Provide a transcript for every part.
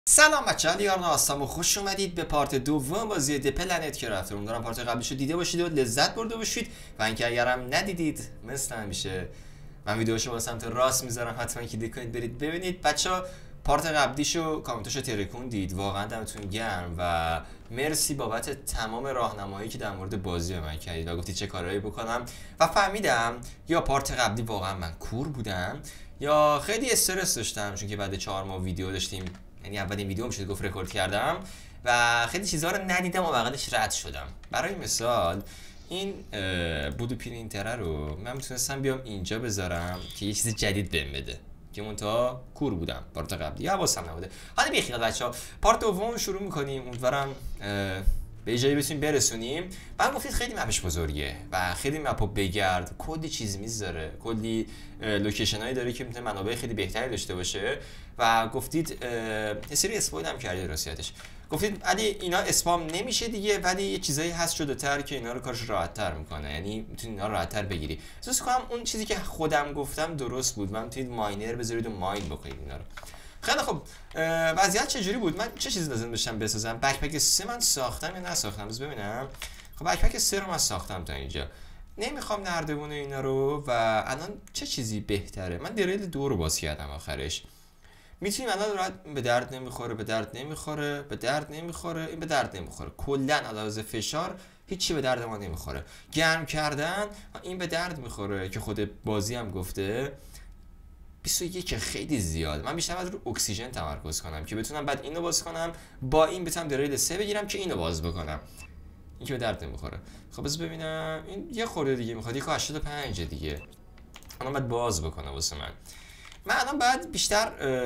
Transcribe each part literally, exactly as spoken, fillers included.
سلام بچه‌ها، لیارنا هستم و خوش اومدید به پارت دوم بازی د پلنت کرافت. امیدوارم پارت قبلیشو دیده باشید و لذت برده باشید و اینکه اگرم ندیدید مثل همیشه من ویدیوشو با سمت راست میذارم، حتما کلیک کنید برید ببینید. بچه‌ها پارت قبلیشو کامنتاشو ترکوندید، واقعا دمتون گرم و مرسی بابت تمام راهنمایی که در مورد بازی به من کردید و گفتید چه کارهایی بکنم و فهمیدم یا پارت قبلی واقعا من کور بودم یا خیلی استرس داشتم، چون که بعد چهار ماه ویدیو داشتیم، یعنی اولین ویدیو میشه گفت رکورد کردم و خیلی چیزها رو ندیدم و بغلش رد شدم. برای مثال این بودو پرینتر رو من میتونستم بیام اینجا بذارم که یه چیز جدید بهم بده که منتها کور بودم پارت قبلی، حواسم نبوده. حالا بیخیال بچه‌ها، پارت دوم شروع میکنیم. امیدوارم به جایی بتونیم برسونیم. بعد گفتید خیلی مپش بزرگه و خیلی مپو بگرد، کلی چیز میذاره، کلی لوکیشن هایی داره که میتونه منابع خیلی بهتری داشته باشه و گفتید یه سری اسپویل هم کردید راستیتش. گفتید علی اینا اسپام نمیشه دیگه، ولی یه چیزایی هست شده‌تر که اینا رو کارش راحت‌تر میکنه، یعنی میتونید اینا رو راحت‌تر بگیری. احساس کنم اون چیزی که خودم گفتم درست بود. من میتونید ماینر بذارید و ماین بکنید اینا رو. خیلی خب، وضعیت چجوری بود؟ من چه چیزی لازم داشتم بسازم؟ بکپک سه من ساختم یا نساختم؟ بذار ببینم. خب بکپک سه رو من ساختم تا اینجا. نمیخوام نردبون اینا رو و الان چه چیزی بهتره؟ من دریل دو رو باز کردم آخرش. میتونیم الان راحت به درد نمیخوره، به درد نمیخوره، به درد نمیخوره، این به درد نمیخوره. کلا علاوه فشار هیچی به درد ما نمیخوره. گرم کردن این به درد میخوره که خود بازی هم گفته. بیست و یک خیلی زیاد. من بیشتر باید رو اکسیژن تمرکز کنم که بتونم بعد اینو باز کنم، با این بتونم دریل سه بگیرم که اینو باز بکنم. این که به درد نمیخوره. خب بذار ببینم این یه خورده دیگه میخواد، یک هشتاد و پنج دیگه. الان باید باز بکنه واسه من. من الان باید بیشتر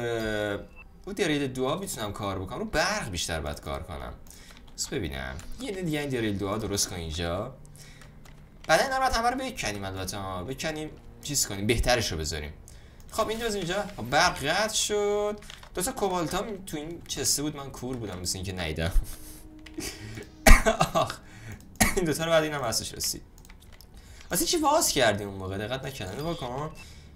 رو دریل دو میتونم کار بکنم، رو برق بیشتر باید کار کنم. بس ببینم یه دیگه این دریل دو درست کن اینجا. بعد اینا رو همه رو بکنیم، البته بکنیم چیز کنیم، بهترش رو بذاریم. خب اینجا از اینجا برق قطع شد. دو تا کوبالت ها تو این چسته بود، من کور بودم مثل اینکه نیدم. آخ این دوتا رو بعد اینم هستش رسید. واسه چی واز کردیم اون موقع؟ دقت نکردم. نگاه کن.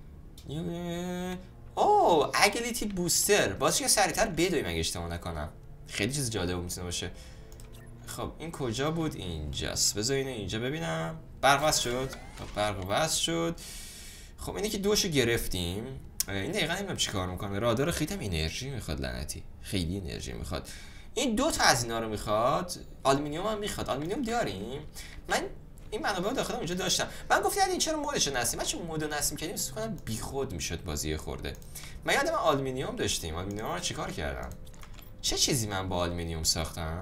اوه اگیلیتی بوستر، باز که سریعتر بدویم اگه اشتباه نکنم. خیلی چیز جالب میتونه باشه. خب این کجا بود؟ اینجاست. بذار اینو اینجا ببینم. برق وصل شد. خب برق وصل شد. خب اینه که دوشو گرفتیم. این دقیقا نمیدونم چی کار میکنه. رادار خیلی هم انرژی میخواد، لعنتی خیلی انرژی میخواد. این دو تا از اینا رو میخواد. آلومینیوم هم میخواد. آلومینیوم داریم. من این منابع داخل اونجا داشتم. من گفتم این چرا مودش نصیم؟ من چون مود نصیم کردیم فکر کنم بیخود میشد بازی خورده. من یادم آلومینیوم داشتیم. آلومینیوم رو چیکار کردم؟ چه چیزی من با آلومینیوم ساختم؟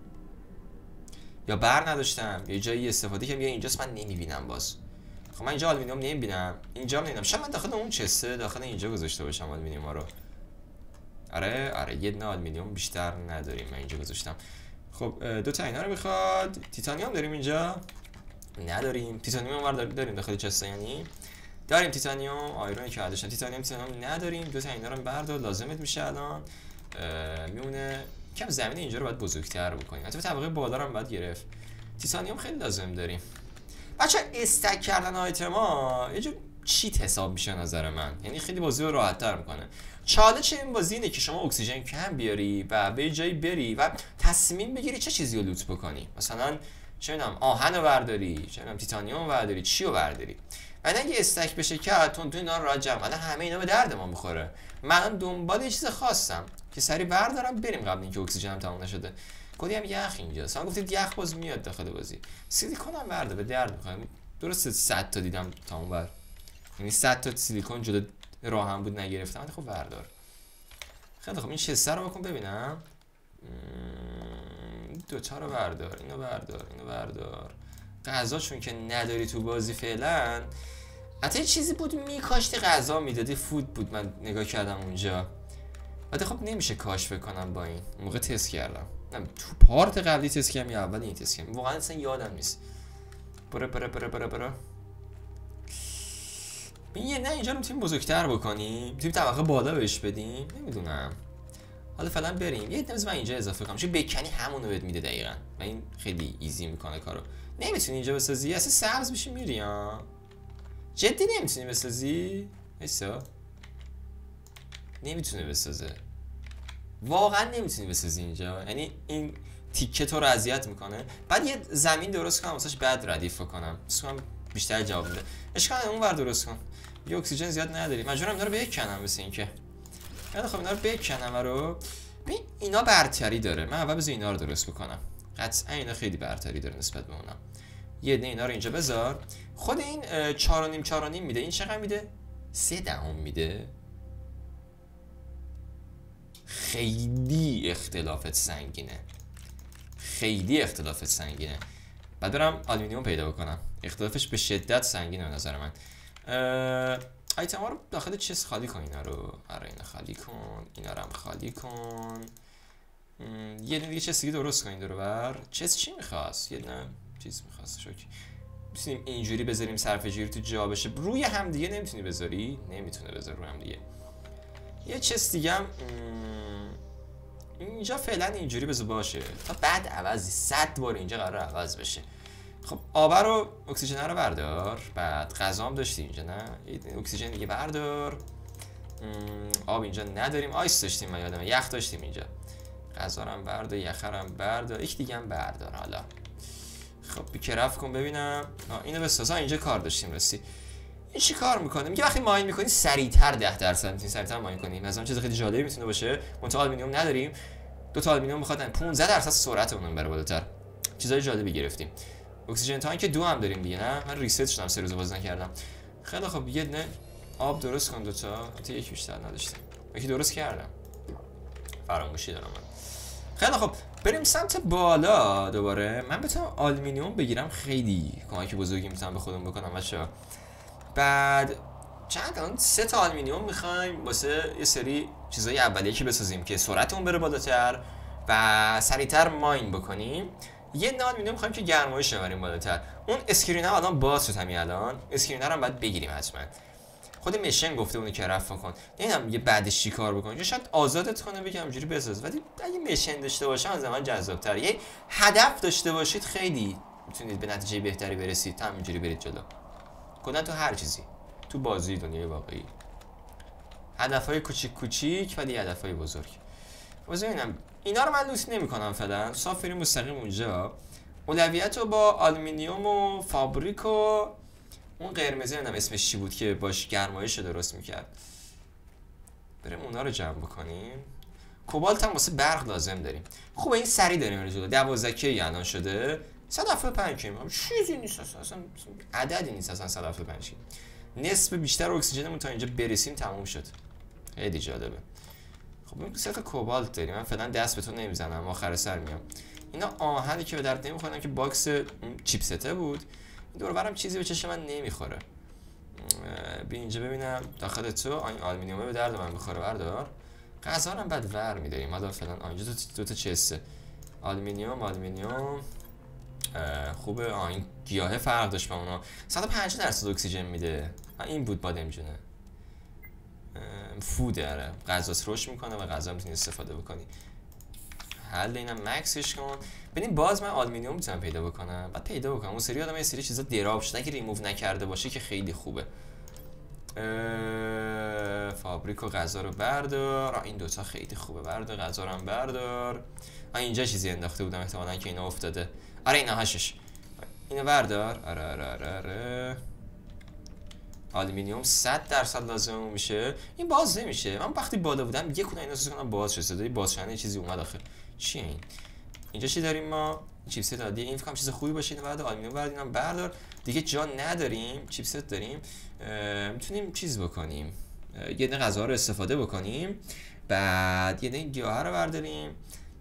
یا بر نداشتم یه جایی استفاده کردم یا اینجاست من نمیبینم باز. خب من اینجا آلومینیوم نمیبینم، اینجا هم نمیبینم. شاید من داخل اون چسته داخل اینجا گذاشته باشم آلومینیوم ها رو. آره آره یه دونه آلومینیوم بیشتر نداریم، من اینجا گذاشتم. خب دو تا اینا رو میخواد. تیتانیوم داریم اینجا؟ نداریم. تیتانیوم هم داریم داخل چسته، یعنی داریم تیتانیوم. آیرون که داشتم. تیتانیوم تیتانیوم نداریم. دو تا اینا رو بردار، لازمت میشه الان. میونه کم زمین اینجا رو باید بزرگتر بکنیم. حتی طبقه بالا رو هم باید گرفت. تیتانیوم خیلی لازم داریم. بچه استک کردن آیتما یه جور چیت حساب میشه نظر من، یعنی خیلی بازی رو راحت تر میکنه. چالش این بازی اینه که شما اکسیژن کم بیاری و به جایی بری و تصمیم بگیری چه چیزی رو لوت بکنی. مثلا چه میدونم آهن رو برداری، چه میدونم تیتانیوم رو برداری، چی رو برداری. بعد اگه استک بشه که تون تو اینا رو راجع الان همه اینا به درد ما میخوره. من دنبال یه چیز خاصم که سری بردارم بریم قبل اینکه اکسیژنم تموم نشده. کلی هم یخ اینجاست. من گفتید یخ باز میاد داخل بازی. سیلیکون هم برده به درد میخوره. درسته صد تا دیدم تا اون بر، یعنی صد تا سیلیکون جدا راه هم بود نگرفتم. خب بردار. خیلی خب این شسته رو بکن ببینم. دو تا رو بردار، اینو بردار، اینو بردار. غذا چون که نداری تو بازی فعلا. حتی چیزی بود میکاشتی غذا میدادی، فود بود. من نگاه کردم اونجا. بعد خب نمیشه کاش بکنم با این. موقع تست کردم. نه تو پارت قبلی تست کردم یا اول این تست کردم. واقعا اصلا یادم نیست. برو برو برو برو برو. یه نه اینجا رو میتونیم بزرگتر بکنیم. میتونیم طبقه بالا بهش بدیم. نمیدونم. حالا فعلا بریم. یه دونه من اینجا اضافه کنم. چون بکنی همون رو بهت میده دقیقاً. و این خیلی ایزی میکنه کارو. نمیتونی اینجا بسازی. اصلا سبز میشی میری ها. جدی نمیتونی بسازی؟ ایسا. نمیتونه بسازه. واقعا نمیتونی بسازی اینجا، یعنی این تیکه تو رو اذیت میکنه. بعد یه زمین درست کنم واسش بعد ردیف کنم، اسمم بیشتر جواب میده. اشکال اون ور درست کن، یه اکسیژن زیاد نداری، مجبورم اینا رو بکنم مثل اینکه. خیلی خب اینا رو بکنم رو. ببین اینا برتری داره، من اول بذار اینا رو درست بکنم. قطعا اینا خیلی برتری داره نسبت به اونا. یه دونه اینا رو اینجا بذار. خود این چهار و نیم چهار و نیم میده، این چقدر میده؟ سه دهم میده. خیلی اختلافت سنگینه، خیلی اختلافت سنگینه. بعد برم آلومینیوم پیدا بکنم، اختلافش به شدت سنگینه به نظر من. ایتم ها رو داخل چیز خالی کن، اینا رو آره اینا خالی کن، اینا رو هم خالی کن. یه دونه دیگه چیز دیگه درست کن این دور بر. چیز چی میخواست؟ یه دونه چیز میخواست شوکی. میتونیم اینجوری بذاریم صرفه جوری تو جا بشه. روی هم دیگه نمیتونی بذاری؟ نمیتونه بذار روی هم دیگه. یه چیز دیگه هم اینجا فعلا اینجوری بذار باشه تا بعد عوضی صد بار اینجا قرار عوض بشه. خب آب رو اکسیژن رو بردار. بعد غذا هم داشتی اینجا نه؟ اکسیژن دیگه بردار. آب اینجا نداریم، آیس داشتیم من یادمه، یخ داشتیم اینجا. غذا رو هم بردار، یخ رو هم بردار، یک دیگه هم بردار. حالا خب بیکرف کن ببینم. اینو بساز. اینجا کار داشتیم راستی. این چی کار میکنه؟ میگه وقتی ماین میکنی سریعتر ده درصد میتونی سریعتر ماین کنی. مثلا چیز خیلی جالبی میتونه باشه. منتها آلومینیوم نداریم. دو تا آلومینیوم میخواد پانزده درصد سرعت اونم بره بالاتر. چیزای جالبی گرفتیم. اکسیژن تانک دو هم داریم دیگه نه؟ من ریست شدم سه روز باز نکردم. خیلی خب یه دونه آب درست کن. دو تا تا یک بیشتر نداشتم. یکی درست کردم. فراموشی دارم من. خیلی خب بریم سمت بالا دوباره. من بتونم آلومینیوم بگیرم خیلی کمک بزرگی میتونم به خودم بکنم بچه‌ها. بعد چند اون سه تا آلومینیوم میخوایم واسه یه سری چیزای اولیه که بسازیم که سرعتمون بره بالاتر و سریعتر ماین بکنیم. یه نه آلومینیوم میخوایم که گرمایش ببریم بالاتر. اون اسکرینر الان باز شد همین الان. اسکرینر هم باید بگیریم حتما. خود میشن گفته اونو که رفع کن. نمیدونم یه بعدش چی کار بکنه. یا شاید آزادت کنه بگم اینجوری بساز. ولی اگه میشن داشته باشه از زمان جذاب‌تر. یه هدف داشته باشید خیلی میتونید به نتیجه بهتری برسید. همینجوری برید جلو. کلا تو هر چیزی. تو بازی دنیای واقعی. هدف‌های کوچیک کوچیک ولی هدف‌های بزرگ. واسه اینم اینا رو من لوس نمی‌کنم فعلا. صاف بریم مستقیم اونجا. اولویت رو با آلومینیوم و فابریک و اون قرمزی نمیدونم اسمش چی بود که باش گرمایش درست میکرد. بریم اونا رو جمع بکنیم. کوبالت هم واسه برق لازم داریم. خوبه این سری داریم رو جلو. دوازده کی الان شده. صد و هفتاد و پنج کی. چیزی نیست اصلا. عددی نیست اصلا صد و هفتاد و پنج کی. نصف بیشتر اکسیژنمون تا اینجا برسیم تموم شد. خیلی جالبه. خب این سه تا کوبالت داریم. من فعلا دست به تو نمیزنم، آخر سر میام. اینا آهنی که به درد نمیخورن که باکس چیپسته بود. دور برم چیزی به چشم من نمیخوره. بی اینجا ببینم داخل تو این آلومینیومه به درد من میخوره. بردار. غذا رو هم بعد ور میداریم. حالا فعلا اینجا دو تا چسته. آلومینیوم آلومینیوم خوبه. آ این گیاه فرق داشت با اونا. صد و پنجاه درصد اکسیژن میده. این بود بادمجونه. فوده اره. غذاس رشد میکنه و غذا میتونی استفاده بکنی. حل اینم مکسش کن. ببین باز من آلومینیوم میتونم پیدا بکنم. بعد پیدا بکنم. اون سری آدم یه سری چیزا دراب شدن که ریموو نکرده باشه که خیلی خوبه. فابریک و غذا رو بردار. این دوتا خیلی خوبه. بردار غذا رو هم بردار. اینجا چیزی انداخته بودم احتمالاً که اینا افتاده. آره اینا هاشش. اینو بردار. آره آره آره آره. آلومینیوم صد درصد لازم میشه. این باز نمیشه. من وقتی بالا بودم یک کونه اینا سوس کنم باز شد. صدای باز شدن چیزی اومد آخه. چیه این؟ اینجا چی داریم ما؟ چیپست دادی. این فکرم چیز خوبی باشه. اینو بعد آلومینیوم برداریم بردار. دیگه جا نداریم. چیپست داریم. میتونیم چیز بکنیم. یه دونه غذا رو استفاده بکنیم. بعد یه دونه گیاه رو برداریم.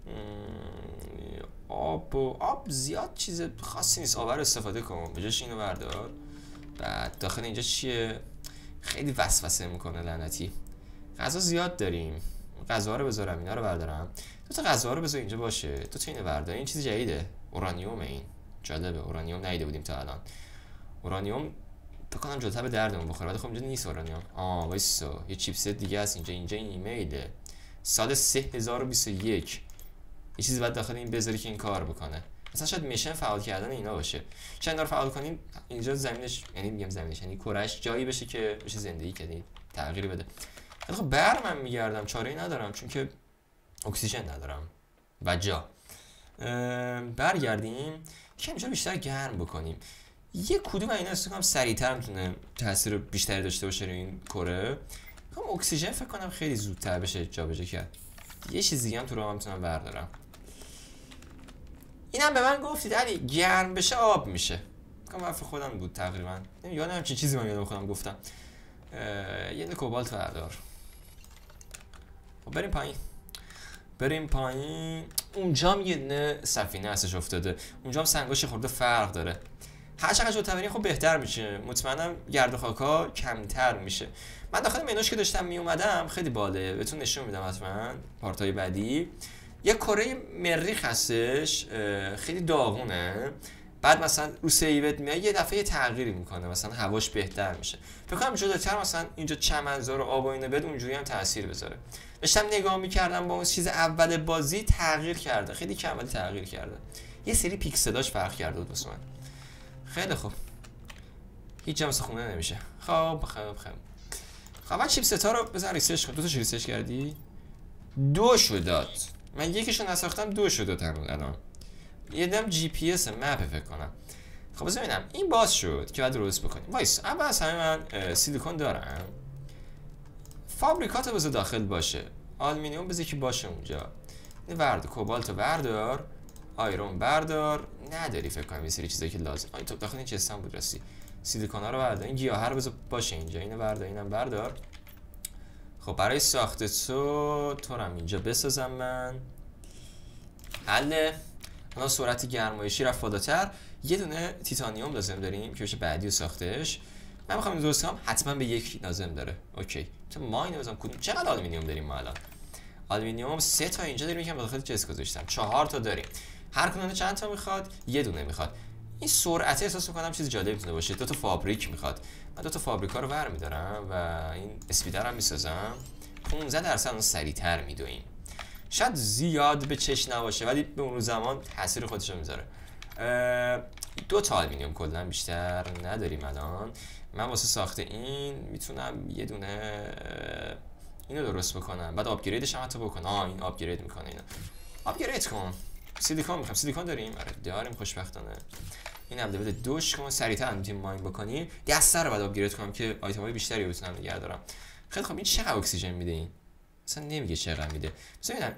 آب و آب زیاد چیز خاصی نیست. آب رو استفاده کن. به جاش اینو بردار. بعد داخل اینجا چیه؟ خیلی وسوسه میکنه لعنتی. غذا زیاد داریم. غذا رو بذارم اینا رو بردارم. دو تا غذا رو بذار اینجا باشه. دو تا اینو بردار. این چیز جدیده. اورانیوم. این جالبه. اورانیوم ندیده بودیم تا الان. اورانیوم فکر کنم جلوتر به دردمون بخوره. ولی خب اینجا نیست اورانیوم. آ وایسا یه چیپست دیگه هست اینجا. اینجا این ایمیله. سال سه هزار و بیست و یک. یه چیزی بعد داخل این بذاری که این کار بکنه. مثلا شاید میشن فعال کردن اینا باشه. چند اینا رو فعال کنیم اینجا زمینش، یعنی میگم زمینش یعنی کرهش جایی بشه که بشه زندگی کنی، تغییری بده. خب برم من میگردم، چاره‌ای ندارم چون که اکسیژن ندارم و جا. برگردیم که اینجا بیشتر گرم بکنیم. یه کدوم اینا است که سریعتر میتونه تاثیر بیشتری داشته باشه روی این کره. هم اکسیژن فکر کنم خیلی زودتر بشه جابجا کرد. یه چیز دیگه هم تو رو میتونم بردارم. اینم به من گفتید علی گرم بشه آب میشه. کام حرف خودم بود تقریبا. یادم چه چیزی من یادم خودم گفتم. یه دونه کوبالت بردار. خب بریم پایین. بریم پایین. اونجا هم یه دونه سفینه هستش افتاده. اونجا هم سنگاش خورده فرق داره. هر چقدر جلوتر بریم خب بهتر میشه. مطمئنم گرد و خاکا کمتر میشه. من داخل منوش که داشتم می اومدم خیلی باله. بهتون نشون میدم حتما پارتای بعدی. یه کره مریخ هستش، خیلی داغونه. بعد مثلا رو سیوت میاد یه دفعه تغییری میکنه، مثلا هواش بهتر میشه. فکر کنم جلوتر مثلا اینجا چمنزار و آب و اینا بد اونجوری هم تاثیر بذاره. داشتم نگاه میکردم با اون چیز اول بازی تغییر کرده، خیلی کم ولی تغییر کرده. یه سری پیکسلاش فرق کرده بود واسه من. خیلی خوب. هیچ جا خونه نمیشه. خب خب خب. خب من چیپستا رو بزن ریسرچ کن. دو تا ریسرچ کردی؟ دو شو داد. من یکیشو نساختم دو شو داد الان. یه دم جی پی اس مپ فکر کنم. خب بذار ببینم این باز شد که بعد درست بکنیم. وایس اول از همه من سیلیکون دارم. فابریکات بذار داخل باشه. آلومینیوم بذار که باشه اونجا. این ورد کوبالت بردار. آیرون بردار. نداری فکر کنم یه سری چیزایی که لازم. آی تو داخل این چستم بود راستی. سیلیکونا رو بردار. این گیاها رو بذار باشه اینجا. اینو بردار، اینم بردار. خب برای ساخت تو تو رو اینجا بسازم من. حله. الان سرعت گرمایشی رفت بالاتر. یه دونه تیتانیوم لازم داریم که بشه بعدی و ساختش. من میخوام این درست کنم، حتما به یک لازم داره. اوکی. تو ما اینو بزنم کدوم؟ چقدر آلومینیوم داریم ما الان؟ آلومینیوم سه تا اینجا داریم که داخل چست گذاشتم. چهار تا داریم. هر کدوم چند تا میخواد؟ یه دونه میخواد. این سرعت احساس میکنم چیز جالبی میتونه باشه. دو تا فابریک میخواد. من دو تا فابریکا رو برمی‌دارم و این اسپیدر هم میسازم. پانزده درصد اون سریعتر میدویم. شاید زیاد به چش نباشه ولی به اون زمان تاثیر خودش رو میذاره. دو تا آلومینیوم کلا بیشتر نداریم الان. من واسه ساخت این میتونم یه دونه اینو درست بکنم، بعد آپگریدش هم حتی بکنم. آه این آپگرید میکنه اینو. آپگرید کن. سیلیکون میخوام. سیلیکون داریم؟ آره داریم خوشبختانه. این هم بده دوش کن سریعتر میتونیم ماین بکنیم. دسته رو بعد آپگرید کنم که آیتمای بیشتری بتونم نگه دارم. خیلی خب این چقدر اکسیژن میده این؟ اصلا نمیگه چقدر میده. مثلا ببینم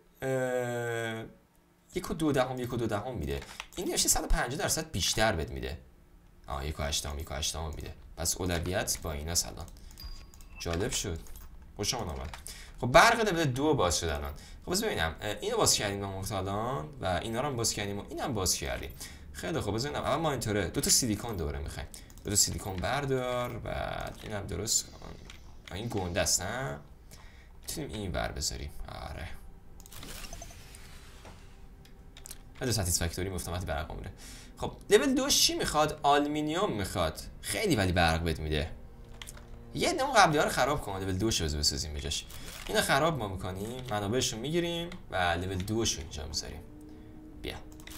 این یک و دو دهم یک و دو دهم میده. این نوشته صد و پنجاه درصد بیشتر بد میده. آه یک و هشتم یک و هشتم میده. پس اولویت با اینا سلام. جالب شد. خوشم اومد. خب برق بده دو باز شد الان. خب بذار ببینم اینو باز کردیم با مرتالان و اینا رو هم باز کردیم و اینم باز کردیم. خیلی خوب بذار ببینم اول مانیتوره دو تا سیلیکون دوره میخوایم. دو تا سیلیکون بردار و اینم درست کن. این گنده است نه؟ میتونیم این ور بذاریم. آره. بعد ساتیسفکتوری مفتمتی برق میره. خب لول دو چی میخواد؟ آلومینیوم میخواد. خیلی ولی برق بد میده. یه دونه قبلی ها رو خراب کن. لول دو شو بسازیم بجاش. اینو خراب ما میکنیم، منابعش رو میگیریم و لول دو شو اینجا میذاریم. بیا.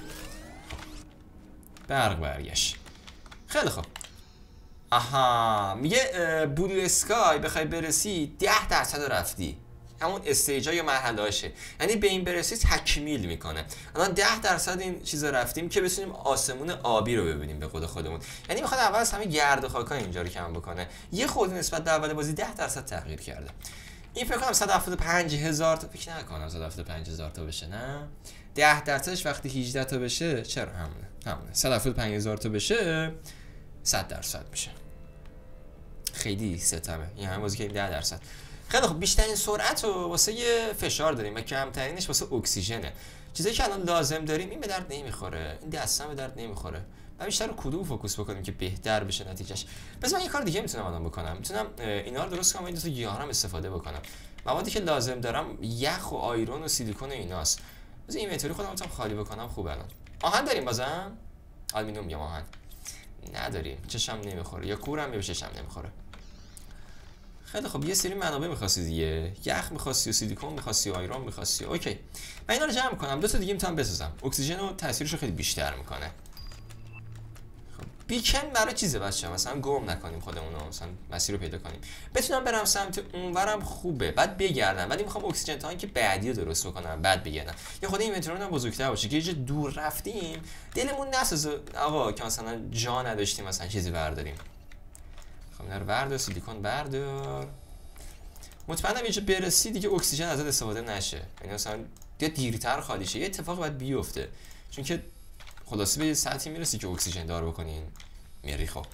برق برگشت. خیلی خوب. آها میگه بلو اسکای بخوای برسی ده درصد رفتی. همون استیجا یا مرحله‌اشه. یعنی به این برسی تکمیل میکنه. الان ده درصد این چیزا رفتیم که بتونیم آسمون آبی رو ببینیم به خود خودمون. یعنی میخواد اول از همه گرد و خاکا اینجا رو کم بکنه. یه خورده نسبت به اول بازی ده درصد تغییر کرده. این فکر کنم صد و هفتاد و پنج هزار تا فکر نکنم صد و هفتاد و پنج هزار تا بشه نه. ده درصدش وقتی هجده تا بشه چرا همونه. همونه. صد و هفتاد و پنج هزار تا بشه صد درصد میشه. خیلی ستمه. این همه بازی که ده درصد. خیلی خب بیشترین سرعت رو واسه یه فشار داریم و کمترینش واسه اکسیژنه. چیزایی که الان لازم داریم این به درد نمیخوره. این دستم به درد نمیخوره. و بیشتر رو کدوم فوکوس بکنیم که بهتر بشه نتیجهش. پس من یه کار دیگه میتونم الان بکنم. میتونم اینا رو درست کنم و این دو تا گیاه هم استفاده بکنم. موادی که لازم دارم یخ و آیرون و سیلیکون و ایناست. مثلا اینوентوری خودم میتونم خالی بکنم خوبه الان. آهن داریم بازم؟ آلومینیوم یا آهن؟ نداریم. چشم نمیخوره. یا کورم یا چشم نمیخوره. خیلی خب یه سری منابع می‌خواستی دیگه. یخ می‌خواستی و سیلیکون می‌خواستی و آیرون می‌خواستی. اوکی. من اینا رو جمع کنم. دو تا دیگه میتونم بسازم. اکسیژن و تاثیرش رو خیلی بیشتر میکنه. خب بیکن برای چیزه بچه‌ها، مثلا گم نکنیم خودمون رو، مثلا مسیر رو پیدا کنیم، بتونم برم سمت اونورم خوبه، بعد بگردم، بعد میخوام اکسیژن تانک بعدی رو درست بکنم، بعد بگردم. یه خود اینونتری هم بزرگتر باشه که یه جا دور رفتیم دلمون نسوزه آقا که مثلا جا نداشتیم مثلا چیزی برداریم. خب اینا رو بردار، سیلیکون بردار. مطمئنم یه جا برسی دیگه اکسیژن ازت استفاده نشه، یعنی مثلا یا دیرتر خالی شه، یه اتفاق باید بیفته، چون که خلاصه به یه سطحی میرسی که اکسیژن دار بکنین میری. خب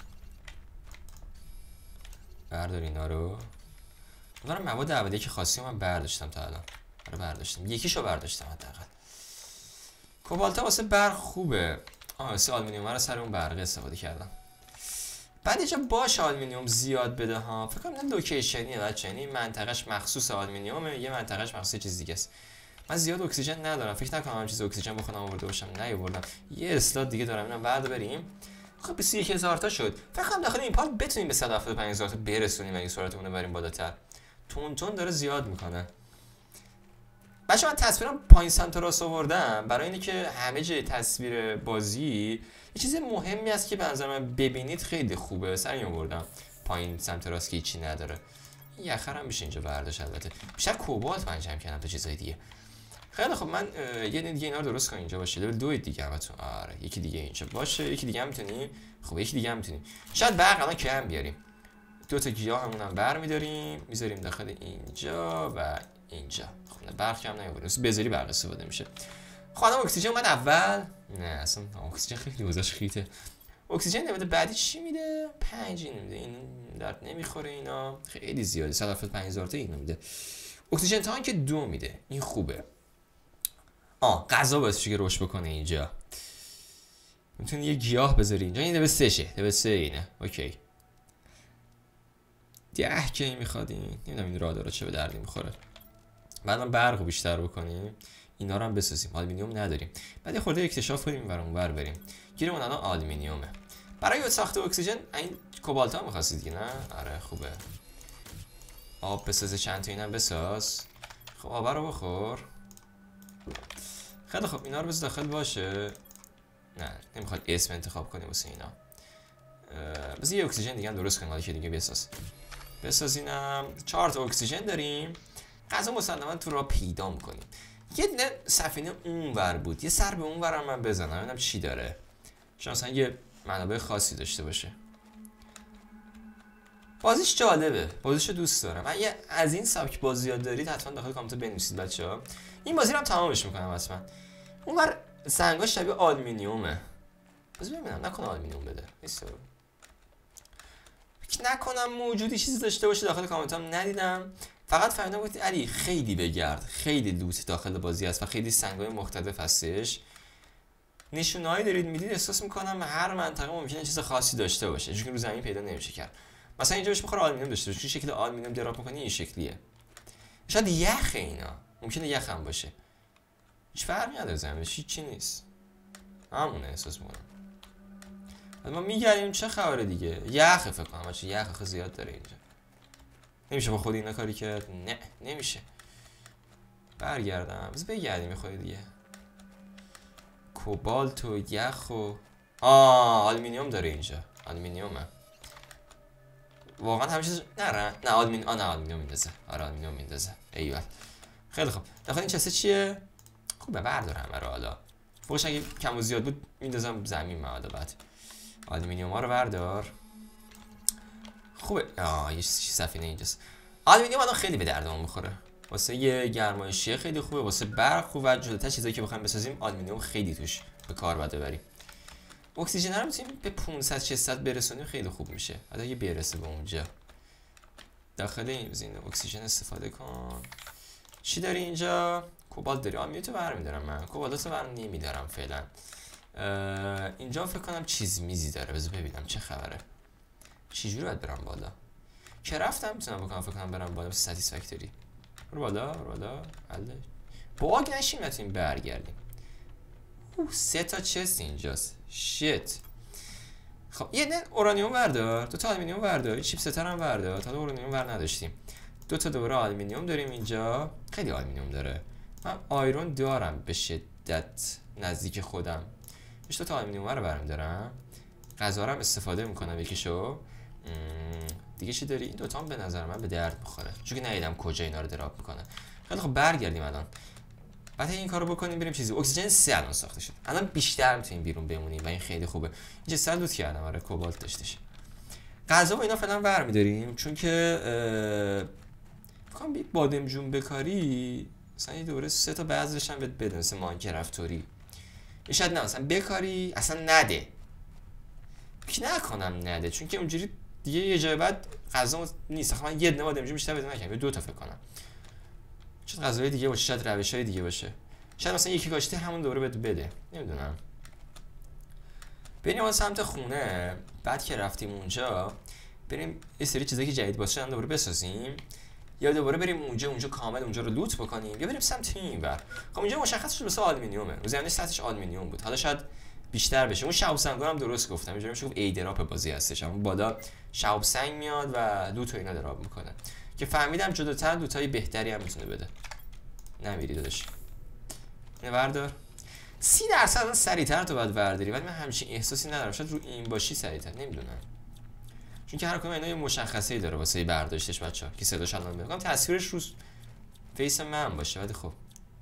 بردار اینا رو. اونها رو مواد اولیه که خاصی من برداشتم تا الان، رو برداشتم، یکیشو برداشتم حداقل. کوبالتا واسه برق خوبه. آه واسه آلومینیوم رو سر اون برقه استفاده کردم. بعد اینجا باش آلومینیوم زیاد بده ها، فکر کنم لوکیشنیه بچه، یعنی منطقهش مخصوص آلومینیومه، یه منطقهش مخصوص چیز دیگه است. من زیاد اکسیژن ندارم، فکر نکنم هم چیز اکسیژن بخونم آورده باشم، نیاوردم. یه اسلات دیگه دارم، اینو بعد بریم. خب بیست و یک هزار تا شد. فکر کنم داخل این پارت بتونیم به صد و هفتاد و پنج هزار تا برسونیم اگه سرعتمون رو بریم بالاتر. تون تون داره زیاد میکنه. بچه من تصویرم پایین سمت راست آوردم برای اینکه که همه جای تصویر بازی یه چیز مهمی است که به نظر من ببینید خیلی خوبه، سر آوردم پایین سمت راست که هیچی نداره. یخر هم میشه اینجا برداشت، البته بیشتر کوبالت من جمع کردم تا چیزای دیگه. خیلی خب من یه دیگه اینا رو درست کنم اینجا باشه، لول دو دیگه همتون. آره یکی دیگه اینجا باشه، یکی دیگه هم میتونیم. خب یکی دیگه هم میتونیم. شاید برق الان کم بیاریم. دو تا گیاه همون هم برمی‌داریم میذاریم داخل اینجا و اینجا. خب برق کم نمیبره، بذاری برق استفاده میشه. خانم اکسیژن اومد اول. نه اصلا اکسیژن خیلی وزش خیته. اکسیژن نمیده، بعدی چی میده؟ پنج میده. این درد نمیخوره، اینا خیلی زیاده. صد و هفتاد و پنج هزار تا اینو میده. اکسیژن تانک دو میده، این خوبه. آه غذا باعث میشه که رشد بکنه اینجا. میتونی یه گیاه بذاری اینجا. این لول سه شه، لول سه اینه. اوکی. ده کی میخواد این؟ نمیدونم این رادارا چه به دردی میخوره. بعدم برقو بیشتر بکنیم، اینا رو هم بسازیم. آلومینیوم نداریم. بعد یه خورده اکتشاف کنیم برام اونور بریم. گیرمون الان آلومینیومه. برای ساخت اکسیژن این کوبالت ها می‌خواستید دیگه نه؟ آره خوبه. آب بساز، چند تا اینم بساز. خب آب رو بخور. خیلی خب اینا رو بذار داخل باشه. نه نمیخواد اسم انتخاب کنیم واسه اینا. بذار یه اکسیژن دیگه هم درست کنیم، حالا که دیگه بساز. بسازینم. چهار تا اکسیژن داریم. غذا مسلما تو راه پیدا می‌کنیم. یه نه سفینه اونور بود، یه سر به اونور هم من بزنم ببینم چی داره. شاید مثلا یه منابع خاصی داشته باشه. بازیش جالبه، بازیشو دوست دارم. اگه از این سبک بازی‌ها دارید حتما داخل کامنت بنویسید بچه‌ها. این بازی رو هم تمامش می‌کنم حتما. اونور سنگاش شبیه آلومینیومه. بذار ببینم نکنه آلومینیوم بده. نیست. فکر نکنم موجودی چیزی داشته باشه، داخل کامنت هم ندیدم. فقط فهمیدم گفتی علی خیلی بگرد، خیلی لوت داخل بازی هست و خیلی سنگای مختلف هستش. نشونهایی دارید میدید، احساس میکنم هر منطقه ممکنه چیز خاصی داشته باشه چون رو زمین پیدا نمیشه کرد. مثلا اینجا بهش میخوره آلومینیوم داشته باشه، شکل آلومینیوم دراپ میکنی این شکلیه. شاید یخ، اینا ممکنه یخ هم باشه، هیچ فرقی نداره، زمینش هیچ چی نیست، همونه احساس میکنم. ما میگردیم چه خبره دیگه، یخ فکر کنم، بچه یخ خیلی زیاد داره اینجا. نمیشه با خود اینا کاری کرد، نه نمیشه. برگردم بذار بگردیم یه خود دیگه. کوبالت و یخ و آه آلومینیوم داره اینجا، آلومینیومه واقعا همه چیز. نه نه نه آلومینیوم، آه نه آلومینیوم میندازه، آره آلومینیوم میندازه. ایول خیلی خوب. داخل این چسته چیه؟ خوبه بردارم همه رو. حالا فوقش اگه کم و زیاد بود میندازم زمین معاده. بعد آلومینیوم ها رو بردار. خوبه. آه یه سفینه اینجاست. آلومینیوم الان خیلی به دردمون میخوره، واسه یه گرمایشی خیلی خوبه، واسه برق خوبه، جلوتر چیزایی که بخوایم بسازیم آلومینیوم خیلی توش به کار باید ببریم. اکسیژن رو میتونیم به پانصد ششصد برسونیم، خیلی خوب میشه. حالا اگه برسه به اونجا داخل این بزین اکسیژن استفاده کن. چی داری اینجا؟ کوبالت داری. آلومینیوم تو برمی‌دارم من، کوبالت رو برم نمیدارم فعلا. اینجا فکر کنم چیز میزی داره، بذار ببینم چه خبره. چجوری باید برم بالا؟ که رفتم میتونم بکنم، فکر کنم برم بالا. ساتیسفکتوری برو بالا، برو بالا. حله باگ نشیم نتونیم برگردیم. اوه سه تا چست اینجاست. شیت. خب یه نه اورانیوم بردار، دو تا آلومینیوم بردار، این چیپست هم بردار. تا اورانیوم بر نداشتیم. دو تا دوباره آلومینیوم داریم اینجا. خیلی آلومینیوم داره. من آیرون دارم به شدت نزدیک خودم. دو تا آلومینیوم رو برمی‌دارم. غذا رو هم استفاده میکنم یکیشو. دیگه چی داری؟ این دوتا هم به نظر من به درد میخوره چون که ندیدم کجا اینا رو دراپ میکنه. خیلی خب برگردیم الان. بعد این کارو بکنیم بریم چیزی. اکسیژن سه الان ساخته شد. الان بیشتر میتونیم بیرون بمونیم و این خیلی خوبه. اینجا سر لوت کردم آره کوبالت داشتش. غذا و اینا فعلا برمی‌داریم چون که میخوام بی بادمجون بکاری مثلا یه دوره سه تا بعضش هم بده مثل ماینکرافتوری. شاید نه مثلا بکاری اصلا نده. فکر نکنم نده چون که اونجوری دیگه یه جای بعد غذا نیست. آخه من یه دونه بادمجون بیشتر بده نکنم. دو تا فکر کنم. شاید غذای دیگه باشه شاید روش‌های دیگه باشه. شاید مثلا یکی کاشته همون دوره بده بده. نمیدونم. بریم سمت خونه. بعد که رفتیم اونجا بریم یه سری چیزایی که جدید باشه دوباره بسازیم یا دوباره بریم اونجا اونجا کامل اونجا رو لوت بکنیم یا بریم سمت اینور. خب اونجا مشخص شد مثل آلومینیومه. روزنده سطحش آلومینیوم بود. حالا شاید بیشتر بشه. اون شعب سنگار هم درست گفتم. اینجوری میشه گفت ایدراپ بازی هستش. اما بالا شعب سنگ میاد و لوت و اینا دراپ میکنه. که فهمیدم جلوتر لوتای بهتری هم میتونه بده. نمیری داداش. اینو بردار. سی درصد سریعتر تو باید برداری ولی من همچین احساسی ندارم. شاید رو این باشی سریعتر نمیدونم. چون که هر کدوم اینا یه مشخصه‌ای داره واسه برداشتش بچه‌ها که صداش الان میگم تصویرش رو فیس من باشه ولی خب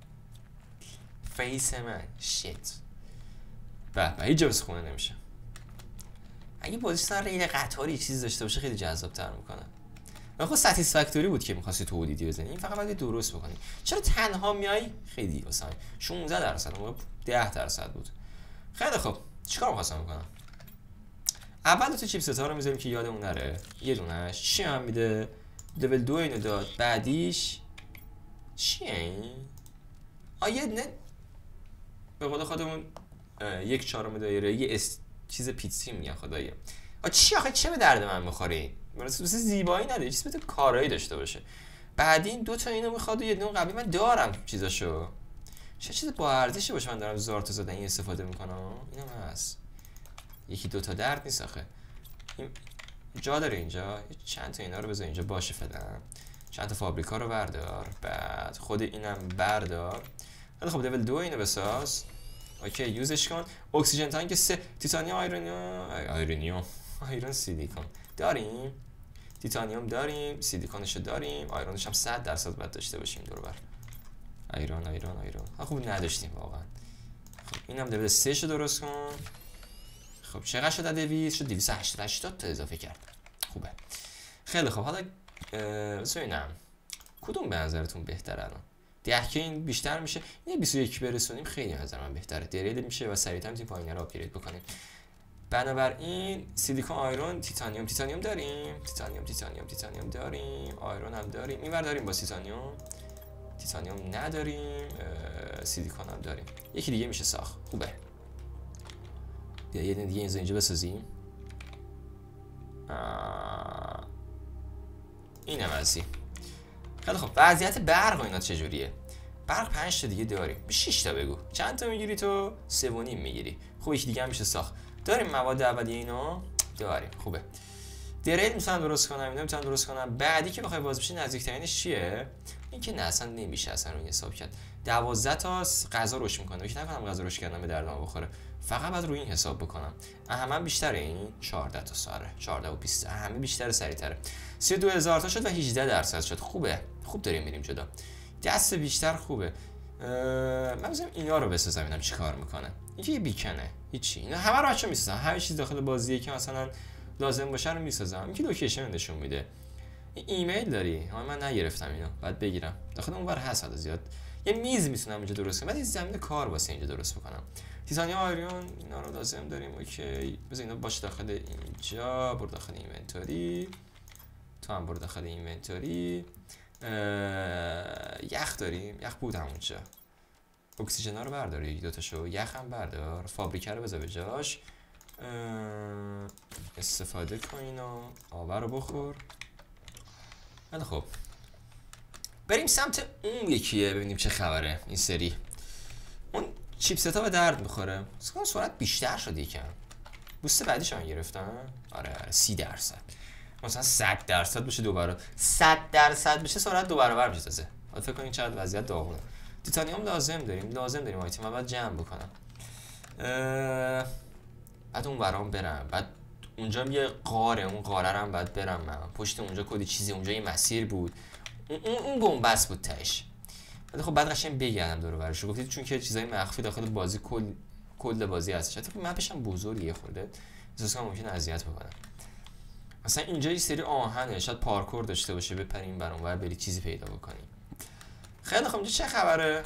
فیس من شیت به به هیچ جا بس خونه نمیشه. اگه بازی سر این قطاری چیزی داشته باشه خیلی جذاب‌تر میکنه. من خود ساتیسفکتوری بود که می‌خواستی تو اولیدی بزنی. این فقط باید درست بکنی. چرا تنها میای؟ خیلی واسه شانزده درصد موقع ده درصد بود. خیلی خوب. چیکار می‌خواستم بکنم؟ اول تو چیپس‌ها رو می‌ذاریم که یادمون نره. یه دونهش چی هم میده؟ لول دو اینو داد. بعدیش چیه این؟ آیه نه به قول خودمون یک چهارم دایره یه اس... چیز پیتزی میگن خدایا. آ چی آخه چه به درد من می‌خوره؟ مثلا زیبایی نداره چیز مثل کارایی داشته باشه. بعد این دو تا اینو میخواد و یه دونه قبلی من دارم چیزاشو. چه چیز با ارزشی باشه من دارم زار تا زدن این استفاده میکنم. اینم هست. یکی دو تا درد نیست آخه. این جا داره اینجا. چند تا اینا رو بذار اینجا باشه فعلا. چند تا فابریکا رو بردار. بعد خود اینم بردار. خیلی خب لول دو اینو بساز. اوکی یوزش کن. اکسیژن تانک سه تیتانیوم آیرونیوم آیرونیوم آیرون سیلیکون داریم. تیتانیوم داریم، سیلیکونش داریم، آیرونش هم صد درصد باید داشته باشیم دور بر. آیرون آیرون آیرون. ها خوب نداشتیم واقعا. خب اینم لول سه شو درست کن. خب چقدر شد دویست؟ شد دویست و هشتاد تا اضافه کرد. خوبه. خیلی خوب. حالا ببینم کدوم به نظرتون بهتره الان؟ ده که این بیشتر میشه. این بیست و یک برسونیم خیلی به نظر من بهتره. دریل میشه و سریعتر میتونیم پایینا رو آپگرید بکنیم. بنابراین سیلیکون آیرون تیتانیوم تیتانیوم داریم تیتانیوم تیتانیوم تیتانیوم داریم آیرون هم داریم اینور داریم با تیتانیوم تیتانیوم نداریم سیلیکون هم داریم یکی دیگه میشه ساخت خوبه یه دیگه اینجا بسازیم این هم ازی خیلی خب وضعیت برق و اینا چجوریه برق پنج تا دیگه داریم شش تا بگو چند تا میگیری تو سه و نیم میگیری خب یکی دیگه هم میشه ساخت داریم مواد اولیه اینو داریم خوبه دریل میتونم درست کنم اینا میتونم درست کنم بعدی که بخوای باز بشی نزدیکترینش چیه این که نه اصلا نمیشه اصلا اون حساب کرد دوازده تا غذا روش میکنه که نکنم غذا روش کردن به دردم بخوره فقط بعد روی این حساب بکنم اهم بیشتره این چهارده تا ساره چهارده و بیست اهم بیشتر سریعتره سی و دو هزار تا شد و هجده درصد شد خوبه خوب داریم میریم جدا دست بیشتر خوبه من بزنم اینا رو بسازم ببینم چی کار میکنه اینکه یه بیکنه هیچی اینا همه رو بچا میسازم همه چیز داخل بازیه که مثلا لازم باشه رو میسازم اینکه لوکیشن نشون میده این ایمیل داری ها من نگرفتم اینو بعد بگیرم داخل اونور هست حالا زیاد یه میز میتونم اینجا درست کنم بعد این زمین کار واسه اینجا درست بکنم تیتانیوم آیرون اینا رو لازم داریم اوکی بذار اینا باشه داخل اینجا برو داخل اینونتوری تو هم برو داخل اینونتوری یخ داریم یخ بود همونجا اکسیژن ها رو بردار یک دو تاشو یخ هم بردار فابریکه رو بذار به جاش استفاده کن اینو آور رو بخور خیلی خب بریم سمت اون یکیه ببینیم چه خبره این سری اون چیپست ها به درد میخوره سرعت بیشتر شد یکم بوست بعدیش هم گرفتم آره آره سی درصد مثلا صد درصد بشه دوباره صد درصد بشه سرعت دو برابر میشه تازه حالا فکر کنید چقدر وضعیت داغونه تیتانیوم لازم داریم لازم داریم آیتم بعد جمع بکنم بعد اون برام برم، بعد اونجا یه قاره، اون قاره رو هم باید برم من. پشت اونجا کلی چیزی، اونجا یه مسیر بود، اون اون گنبس بود تهش. ولی خب بعد قشنگ بگردم دور و برش. گفتید چون که چیزای مخفی داخل بازی کل کل بازی هستش. حتی مپش هم بزرگه خورده، احساس کنم ممکنه اذیت بکنه. مثلا اینجا یه سری آهنه، شاید پارکور داشته باشه، بپریم بر اونور بری چیزی پیدا بکنیم. خیلی خب اینجا چه خبره؟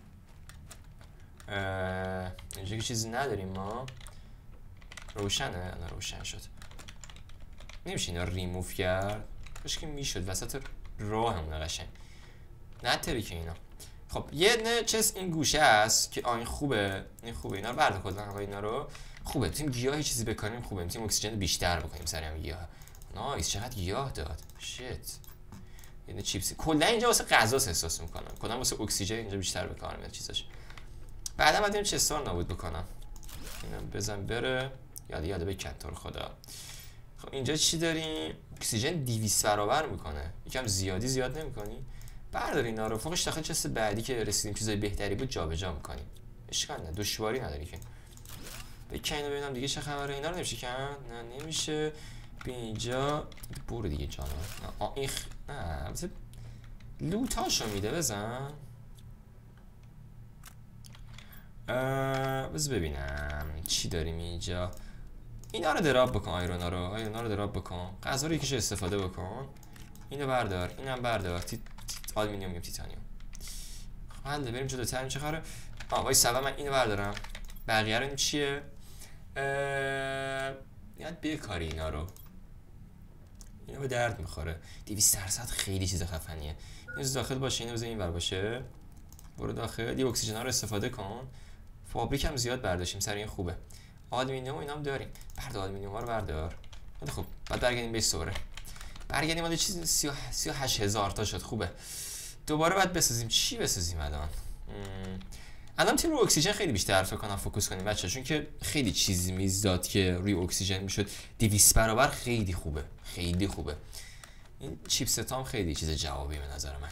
اینجا که چیزی نداریم ما. روشنه؟ نه روشن شد. نمیشه اینا ریموف کرد؟ باشه که میشد، وسط راه همونه قشنگ نه تری که اینا. خب یه نه چس این گوشه است که آین خوبه، این خوبه، اینا رو برد کلا آقا، اینا رو خوبه. میتونیم گیاهی چیزی بکنیم، خوبه. میتونیم اکسیژن بیشتر بکنیم سر هم گیاه. نایس، چقدر گیاه داد. شیت. یعنی چیپسی کلا اینجا واسه غذا احساس میکنم، کلا واسه اکسیژن اینجا بیشتر به کار میاد چیزاش. بعدا بعدیم چستار نابود بکنم. اینا بزن بره. یاد یاد بکن تو رو خدا. خب اینجا چی داریم؟ اکسیژن دویست برابر میکنه. یکم زیادی زیاد نمیکنی؟ بردار اینا رو، فوقش داخل چست بعدی که رسیدیم چیزای بهتری بود جابجا میکنیم. اشکال نه، دشواری نداری که. بکن اینو ببینم دیگه چه خبره. اینا رو نمیشه کن؟ نه نمیشه. بیا اینجا برو دیگه جانم. آ این خ... نه البته لوتاشو میده. بزن بذار ببینم چی داریم اینجا. اینا رو دراب بکن، آیرونا رو آیرونا رو دراب بکن، غذا رو یکیشو استفاده بکن. اینو بردار، اینم بردار. تی... آلومینیوم یا تیتانیوم. حالا بریم جلوتر. چه خبره؟ آ وای سبا من اینو بردارم. بقیه رو این چیه؟ اه... یاد بکاری اینا رو. اینو به درد میخوره. دویست درصد خیلی چیز خفنیه. اینو داخل باشه، اینو بذار اینور باشه. برو داخل. یه اکسیژن رو استفاده کن. فابریک هم زیاد برداشتیم سر این خوبه. آلومینیوم اینا هم داریم. بردار آلومینیوم ها رو بردار. خیلی خوب. بعد برگردیم به سوره. برگردیم اون چیزی سی و هشت هزار تا شد. خوبه. دوباره بعد بسازیم. چی بسازیم الان؟ الان تیم رو اکسیژن خیلی بیشتر فکر کنم فوکوس کنیم بچه‌ها، چون که خیلی چیزی میز داد که روی اکسیژن میشد دویست برابر. خیلی خوبه، خیلی خوبه. این چیپست هم خیلی چیز جوابی به نظر من.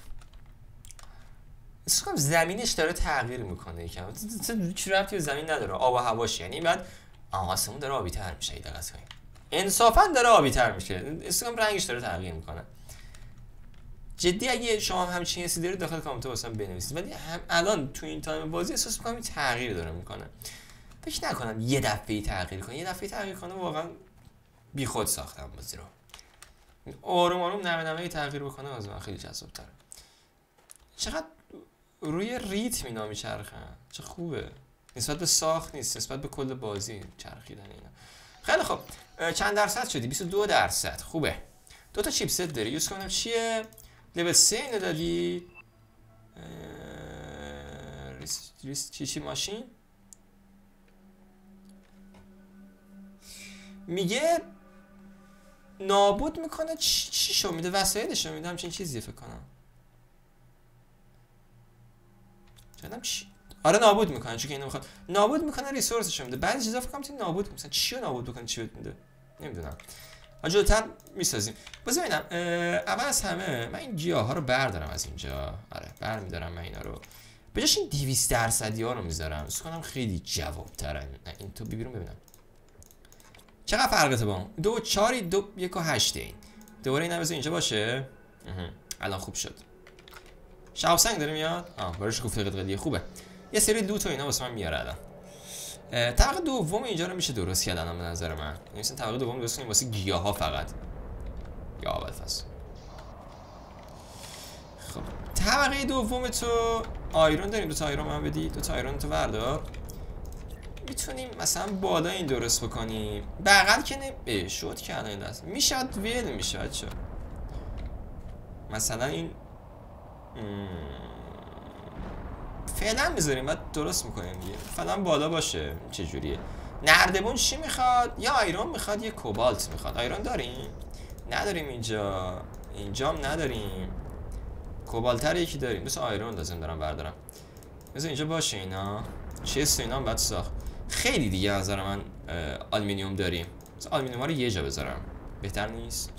اسم زمینش داره تغییر میکنه یکم. چی ربطی به زمین نداره، آب و هواش. یعنی بعد آسمون داره آبی تر میشه. دقت کنید انصافا داره آبی تر میشه. اسم رنگش داره تغییر میکنه. جدی اگه شما هم همچین حسی دارید داخل کامنت واسم بنویسید. ولی هم الان تو این تایم بازی احساس میکنم تغییر داره میکنه. فکر نکنم یه دفعه تغییر کنه. یه دفعه تغییر کنه واقعا بیخود ساختم بازی رو. آروم آروم نمه نمه تغییر بکنه از من خیلی جذاب تره. چقدر روی ریتم اینا میچرخن، چه خوبه. نسبت به ساخت نیست، نسبت به کل بازی چرخیدن اینا. خیلی خب چند درصد شدی؟ بیست و دو درصد. خوبه. دو تا چیپست داری. یوز کنم چیه؟ لول سه اینو دادی. ریس ریس چی چی ماشین میگه نابود میکنه. چی چی شو میده؟ وسایلشو میده، همچین چیزیه فکر کنم. چندم چی؟ آره نابود میکنه، چون که اینو میخواد نابود میکنه. ریسورسشو میده. بعضی چیزا فکر کنم تو نابود کنه. مثلا چی رو نابود بکنه چی بهت میده نمیدونم. جلوتر میسازیم. بذار ببینم. اول از همه من این گیاها رو بردارم از اینجا. آره برمیدارم من اینا رو. به جاش این دویست درصدی ها رو میذارم. اس کنم خیلی جواب‌ترن. این تو بیرون ببینم چقدر فرقته با اون. دو چهار دو یک و هشت. این دوباره اینا بذار اینجا باشه. الان خوب شد. شاب سنگ داره میاد. آه برش گفت قدقدی خوبه. یه سری لوت و اینا واسه من میاره الان. طبقه دوم اینجا رو میشه درست کردن به نظر من. مثلا طبقه دوم درست کنیم واسه گیاها فقط. یا اول فصل. خب طبقه دوم تو آیرون داریم. دو تا آیرون من بدی. دو تا آیرون تو بردار. میتونیم مثلا بالا این درست بکنیم. بغل که نه شد که الان این دست میشد ویل میشه چه. مثلا این فعلا میذاریم بعد درست میکنیم دیگه. فعلا بالا باشه. چه جوریه؟ نردبون چی میخواد؟ یا آیرون میخواد یا کوبالت میخواد. آیرون داریم؟ نداریم اینجا. اینجام نداریم. کوبالتر یکی داریم. مثل آیرون لازم دارم بردارم. مثل اینجا باشه اینا. چست اینا هم باید ساخت. خیلی دیگه از نظر من آلومینیوم داریم. مثلا آلومینیوم رو یه جا بذارم. بهتر نیست؟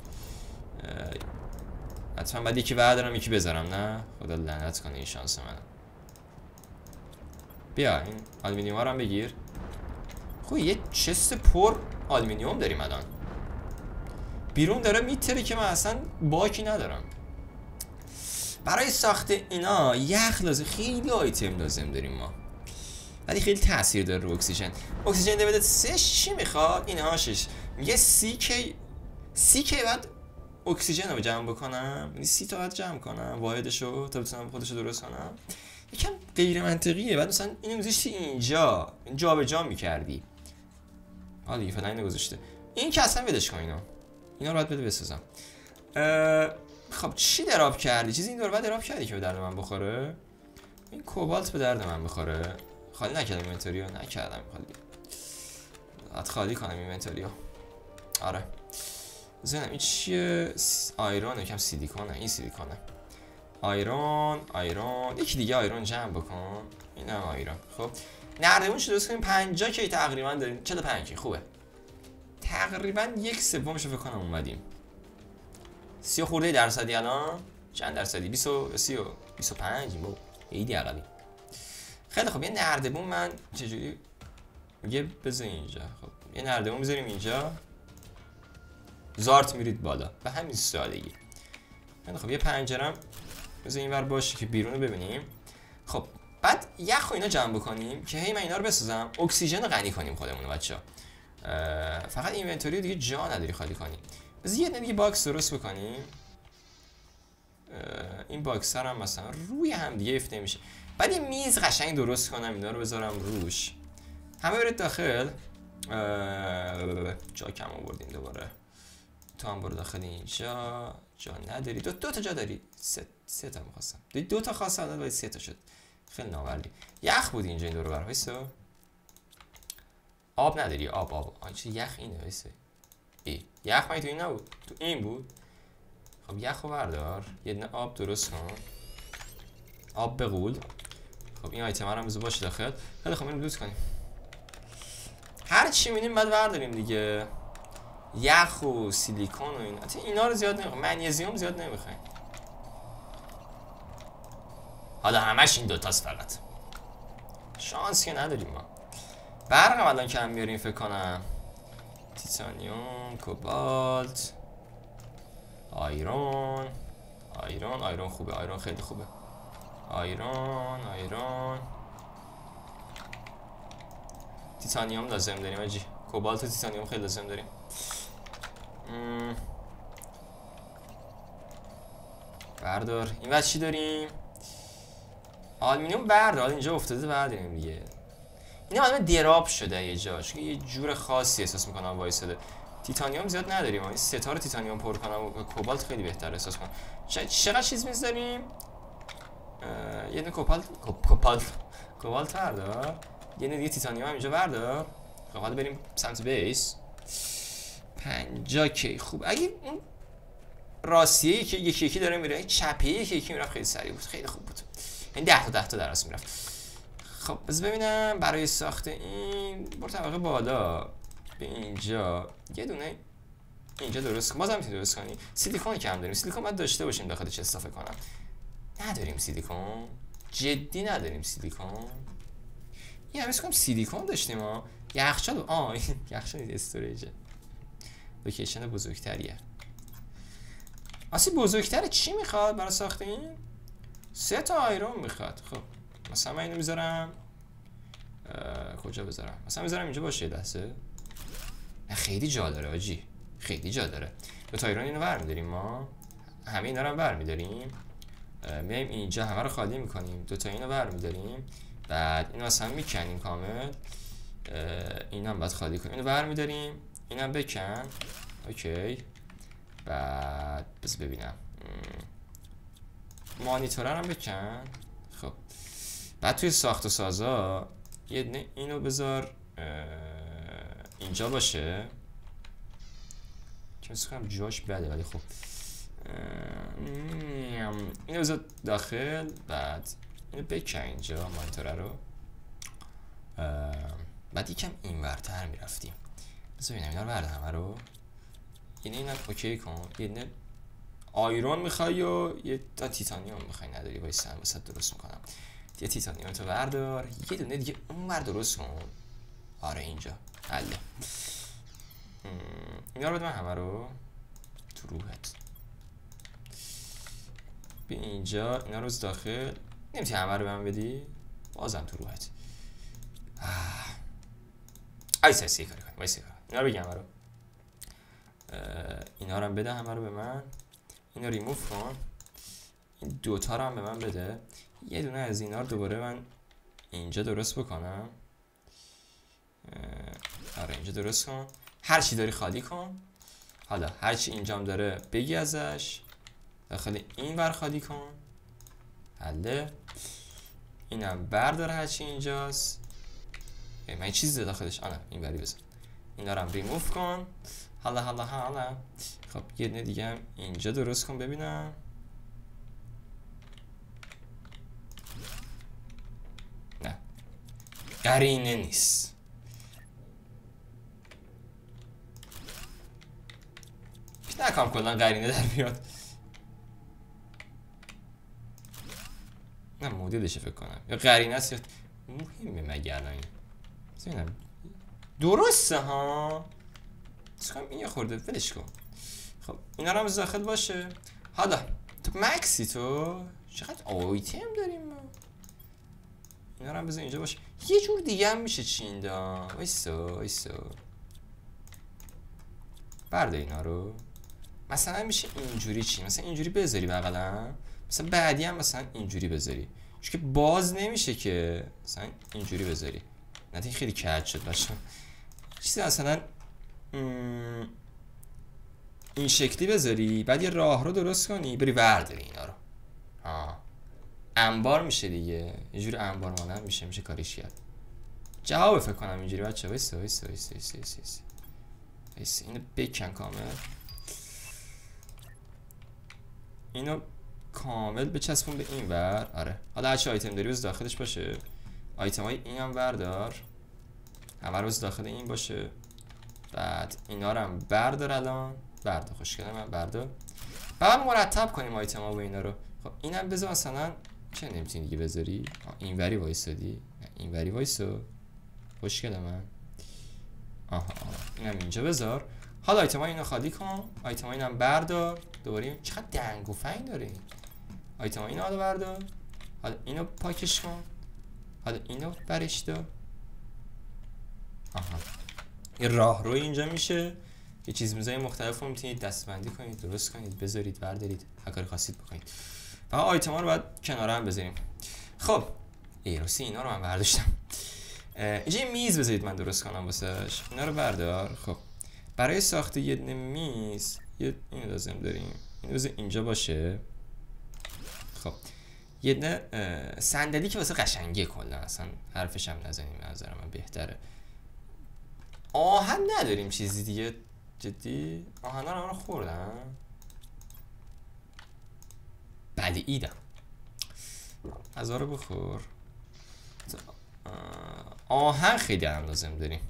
حتما باید یکی بردارم یکی بذارم. نه خدا لعنت کنه این شانس من. بیا این آلومینیوم ها رو هم بگیر. خب یه چست پر آلومینیوم داریم الان. بیرون داره میتره که من اصلا باکی ندارم. برای ساخت اینا یخ لازم، خیلی آیتم لازم داریم ما، ولی خیلی تاثیر داره رو اکسیژن. اکسیژن دیویدت سه چی میخواد؟ این هاشش میگه سی کی سی کی بعد اکسیژن رو جمع بکنم، یعنی سی تا بعد جمع کنم واحدشو تا بتونم خودشو درست کنم. یکم غیر منطقیه. بعد مثلا اینو میذاشتی اینجا جا به جا میکردی. حالا دیگه فعلا اینو گذاشته. این که اصلا ولش کن، اینا اینا رو باید بده بسازم. خب چی دراب کردی؟ چیزی این دور بعد دراب کردی که به درد من بخوره؟ این کوبالت به درد من بخوره. خالی نکردم اینونتوریو، نکردم خالی. باید خالی کنم اینونتوریو. آره. بزنم این چیه؟ آیرون، یکم سیلیکونه. این سیلیکونه. آیرون، آیرون، یکی دیگه آیرون جمع بکن. این هم آیرون. خب نردمون شده درست کنیم. پنجاه کی تقریبا داریم. چهل و پنج کی خوبه. تقریبا یک سومش رو فکر کنم اومدیم. سی خورده درصدی الان. چند درصدی؟ بیست و سی و بیست و پنج. بابا ایدی عقبی. خیلی خب یه نردبون من چجوری میگه بذار اینجا. خب یه نردبون میذاریم اینجا، زارت میرید بالا به همین سادگی. خیلی خب یه پنجرم بذار اینور باشه که بیرون رو ببینیم. خب بعد یخ و اینا جمع بکنیم که هی من اینا رو بسازم، اکسیژن رو غنی کنیم خودمون بچه‌ها. فقط اینونتوری دیگه جا نداری خالی کنیم. بذار یه دیگه باکس درست بکنیم. این باکس هم مثلا روی هم دیگه افت نمیشه. بعد یه میز قشنگ درست کنم، اینا رو بذارم روش. همه برید داخل. جا کم آوردیم دوباره. تو هم برو داخل اینجا. جا نداری. دو, دو تا جا داری. سه, سه تا میخواستم. دو, دو تا خواستم ولی سه تا شد. خیلی ناوردی. یخ بود اینجا این دور بر وایسا. آب نداری. آب آب. آن چه یخ اینه وایسا. ای یخ من تو این نبود. تو این بود. خب یخ رو بردار. یه دونه آب درست کن. آب بغول. خب این آیتم هم بذار باشه داخل. خیلی خب اینو لوت کنیم. هر چی می‌بینیم بعد برداریم دیگه. یخ و سیلیکون و اینا. اینا رو زیاد نمیخوایم. منیزیم زیاد نمیخوایم. حالا همش این دوتاست فقط. شانس که نداریم ما. برق هم الان کم میاریم فکر کنم. تیتانیوم، کوبالت، آیرون. آیرون، آیرون خوبه. آیرون خیلی خوبه. آیرون، آیرون. تیتانیوم لازم داریم آجی. کوبالت و تیتانیوم خیلی لازم داریم. مم. بردار. این وقت چی داریم؟ آلومینیوم بردار. اینجا افتاده برداریم دیگه. این همه دراب شده یه جاش. یه جور خاصی احساس میکنم وایساده. تیتانیوم زیاد نداریم. این ستاره تیتانیوم پر کنم و کوبالت خیلی بهتر احساس کنم. چقدر چیز میذاریم؟ یه دونه کوبالت کوبالت کوبالت بردار. یه دونه دیگه تیتانیوم هم اینجا بردار. خب حالا بریم سمت بیس. پنجاه کی خوب. اگه اون راستیه که یکی یکی داره میره، چپه یکی یکی میرفت خیلی سریع بود. خیلی خوب بود. این ده تا ده تا درست میرفت. خب بذار ببینم برای ساخت این برو طبقه بالا به اینجا یه دونه اینجا درست کن. بازم میتونی درست کنی. سیلیکون کم داریم. سیلیکون باید داشته باشیم داخل چه استفاده کنم. نداریم سیلیکون. جدی نداریم سیلیکون. این همه کنم سیلیکون داشتیم ها. یخچال آه یخچال استوریجه. لوکیشن بزرگتریه. اصلا بزرگتره چی میخواد برای ساخت این؟ سه تا آیرون میخواد. خب مثلا من اینو میذارم کجا بذارم؟ مثلا میذارم اینجا باشه یه لحظه. خیلی جا داره آجی. خیلی جا داره. دو تا آیرون اینو برمیداریم ما. همه اینا رو هم برمیداریم. میایم اینجا همه رو خالی میکنیم. دو تا اینو برمیداریم. بعد اینو اصلا میکنیم کامل. اینا هم باید خالی کنیم. اینو برمیداریم. اینم بکن. اوکی. بعد بس ببینم. مانیتوره هم بکن. خب بعد توی ساخت و سازا یه دونه اینو بذار اینجا باشه که مثل کنم جاش بده ولی خب اینو بذار داخل. بعد اینو بکن اینجا مانیتوره رو. بعد یکم این ورتر میرفتیم. بذار ببینم اینا رو برده همه رو. یعنی اینا اوکی کن. یه دونه آیرون میخوای و یه تا تیتانیوم میخوای نداری وایسا واسه درست میکنم. یه تیتانیوم تو بردار. یه دونه دیگه اون ور درست کن. آره اینجا حله. اینا رو بده من همه رو تو روحت. به اینجا اینا رو داخل. نمیتونی همه رو به من بدی؟ بازم تو روحت. ایسا ایسا کاری کنیم. ایسا کاری. اینا رو بگی همه رو. اینا رو هم بده همه رو به من. اینا ریموف کن. این دوتا رو هم به من بده. یه دونه از اینا رو دوباره من اینجا درست بکنم. آره اینجا درست کن. هر چی داری خالی کن. حالا هر چی اینجام داره بگی ازش. داخل این ور خالی کن. حله. اینم بردار هر چی اینجاست. من این چیزی داخلش. آره این وری بزن. اینا رو هم ریموف کن. حالا حالا حالا. خب یه دونه دیگه هم اینجا درست کن ببینم. نه قرینه نیست. نکنم کلا قرینه در بیاد. نه مدلشه فکر کنم یا قرینه است یا مهمه مگه الان این درسته ها. چیکار این یه خورده ولش کن. خب اینا رو هم داخل باشه. حالا تو مکسی تو چقدر آیتم داریم ما. اینا رو هم بذار اینجا باشه. یه جور دیگه هم میشه چین دا. وایسا وایسا برده اینا رو. مثلا میشه اینجوری چی؟ مثلا اینجوری بذاری بغلم. مثلا بعدی هم مثلا اینجوری بذاری. چون که باز نمیشه که مثلا اینجوری بذاری. نه این خیلی کج شد باشه. چیزی مثلا این شکلی بذاری بعد یه راه رو درست کنی بری ورداری اینا رو. ها انبار میشه دیگه. یه جوری انبار مانند میشه میشه کاریش کرد. جواب فکر کنم اینجوری بچه‌ها. وایس وایس وایس وایس وایس وایس اینو بکن کامل. اینو کامل بچسبون به این ور. آره حالا هرچی آیتم داری بز داخلش باشه. آیتم های این هم بردار. همه رو داخل این باشه. بعد اینا رو هم بردار. الان بردار خوشگله من بردار. بعد مرتب کنیم آیتم ها و اینا رو. خب اینم بذار مثلا چه نمیتونی دیگه بذاری. این وری وایسادی. این وری وایسو خوشگله من. آها اینم اینجا بذار. حالا آیتم های اینو خالی کن. آیتم ها اینم بردار. دوباره چقدر دنگ و فنگ داره این آیتم ها. اینو حالا بردار. حالا اینو پاکش کن. حالا اینو برش دار. آها یه راه روی اینجا میشه که چیز میزای مختلف رو میتونید دستبندی کنید درست کنید بذارید بردارید هر کاری خواستید بکنید. فقط آیتم ها رو باید کنار هم بذاریم. خب ایروسی اینا رو من برداشتم. اینجا یه میز بذارید من درست کنم واسش. اینا رو بردار. خب برای ساخت یه دونه میز یه اینو لازم داریم. اینو بذار اینجا باشه. خب یه دونه صندلی که واسه قشنگی کلا اصلا حرفش هم نزنیم به نظر من بهتره. آهن نداریم چیزی دیگه جدی. آهنا رو خوردم بلی ایدم از رو بخور. آهن خیلی هم لازم داریم.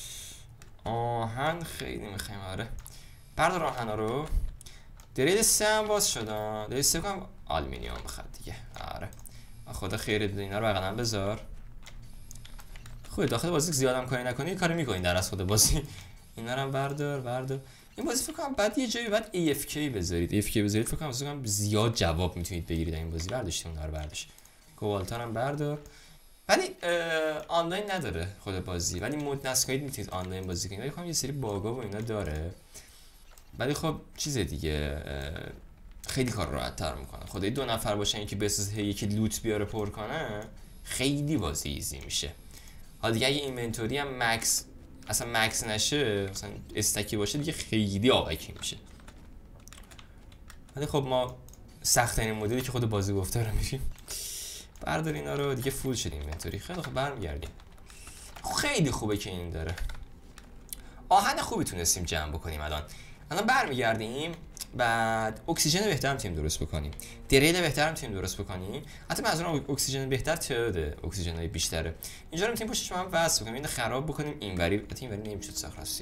آهن خیلی میخوایم. آره بردار آهن رو. دریل سه هم باز شدن. دریل سه کنم آلومینیوم بخواد دیگه. آره خدا خیرت بده. اینا رو بغلم بذار. خوبه داخل بازی زیادم کاری نکنی کاری میکنی در از خود بازی. اینا رو هم بردار بردار. این بازی فکر کنم بعد یه جایی بعد ای اف کی بذارید. ای اف کی بذارید فکر کنم فکر کنم زیاد جواب میتونید بگیرید این بازی. برداشتیم اونها رو برداشت. کوالتر هم بردار. ولی آنلاین نداره خود بازی ولی مود نصب کنید میتونید آنلاین بازی کنید. ولی خب یه سری باگا و اینا داره. ولی خب چیز دیگه خیلی کار راحت تر میکنه. خدای دو نفر باشن که بساز یکی لوت بیاره پر کنه خیلی بازی ایزی میشه. حالا دیگه اگه اینونتوری هم مکس اصلا مکس نشه مثلا استکی باشه دیگه خیلی آبکی میشه. ولی خب ما سخت ترین مدلی که خود بازی گفته رو میریم. بردار اینا رو دیگه فول شد اینونتوری. خیلی خب برمیگردیم. خیلی خوبه که این داره. آهن خوبی تونستیم جمع بکنیم الان. الان برمیگردیم. بعد اکسیژن بهتر هم تیم درست بکنیم. دریل بهتر هم تیم درست بکنیم. حتی منظورم اکسیژن بهتر تعداد اکسیژنای بیشتره. اینجا رو میتونیم پشتش هم وصل بکنیم. اینو خراب بکنیم اینوری. البته اینوری نمیشه ساخت راستی.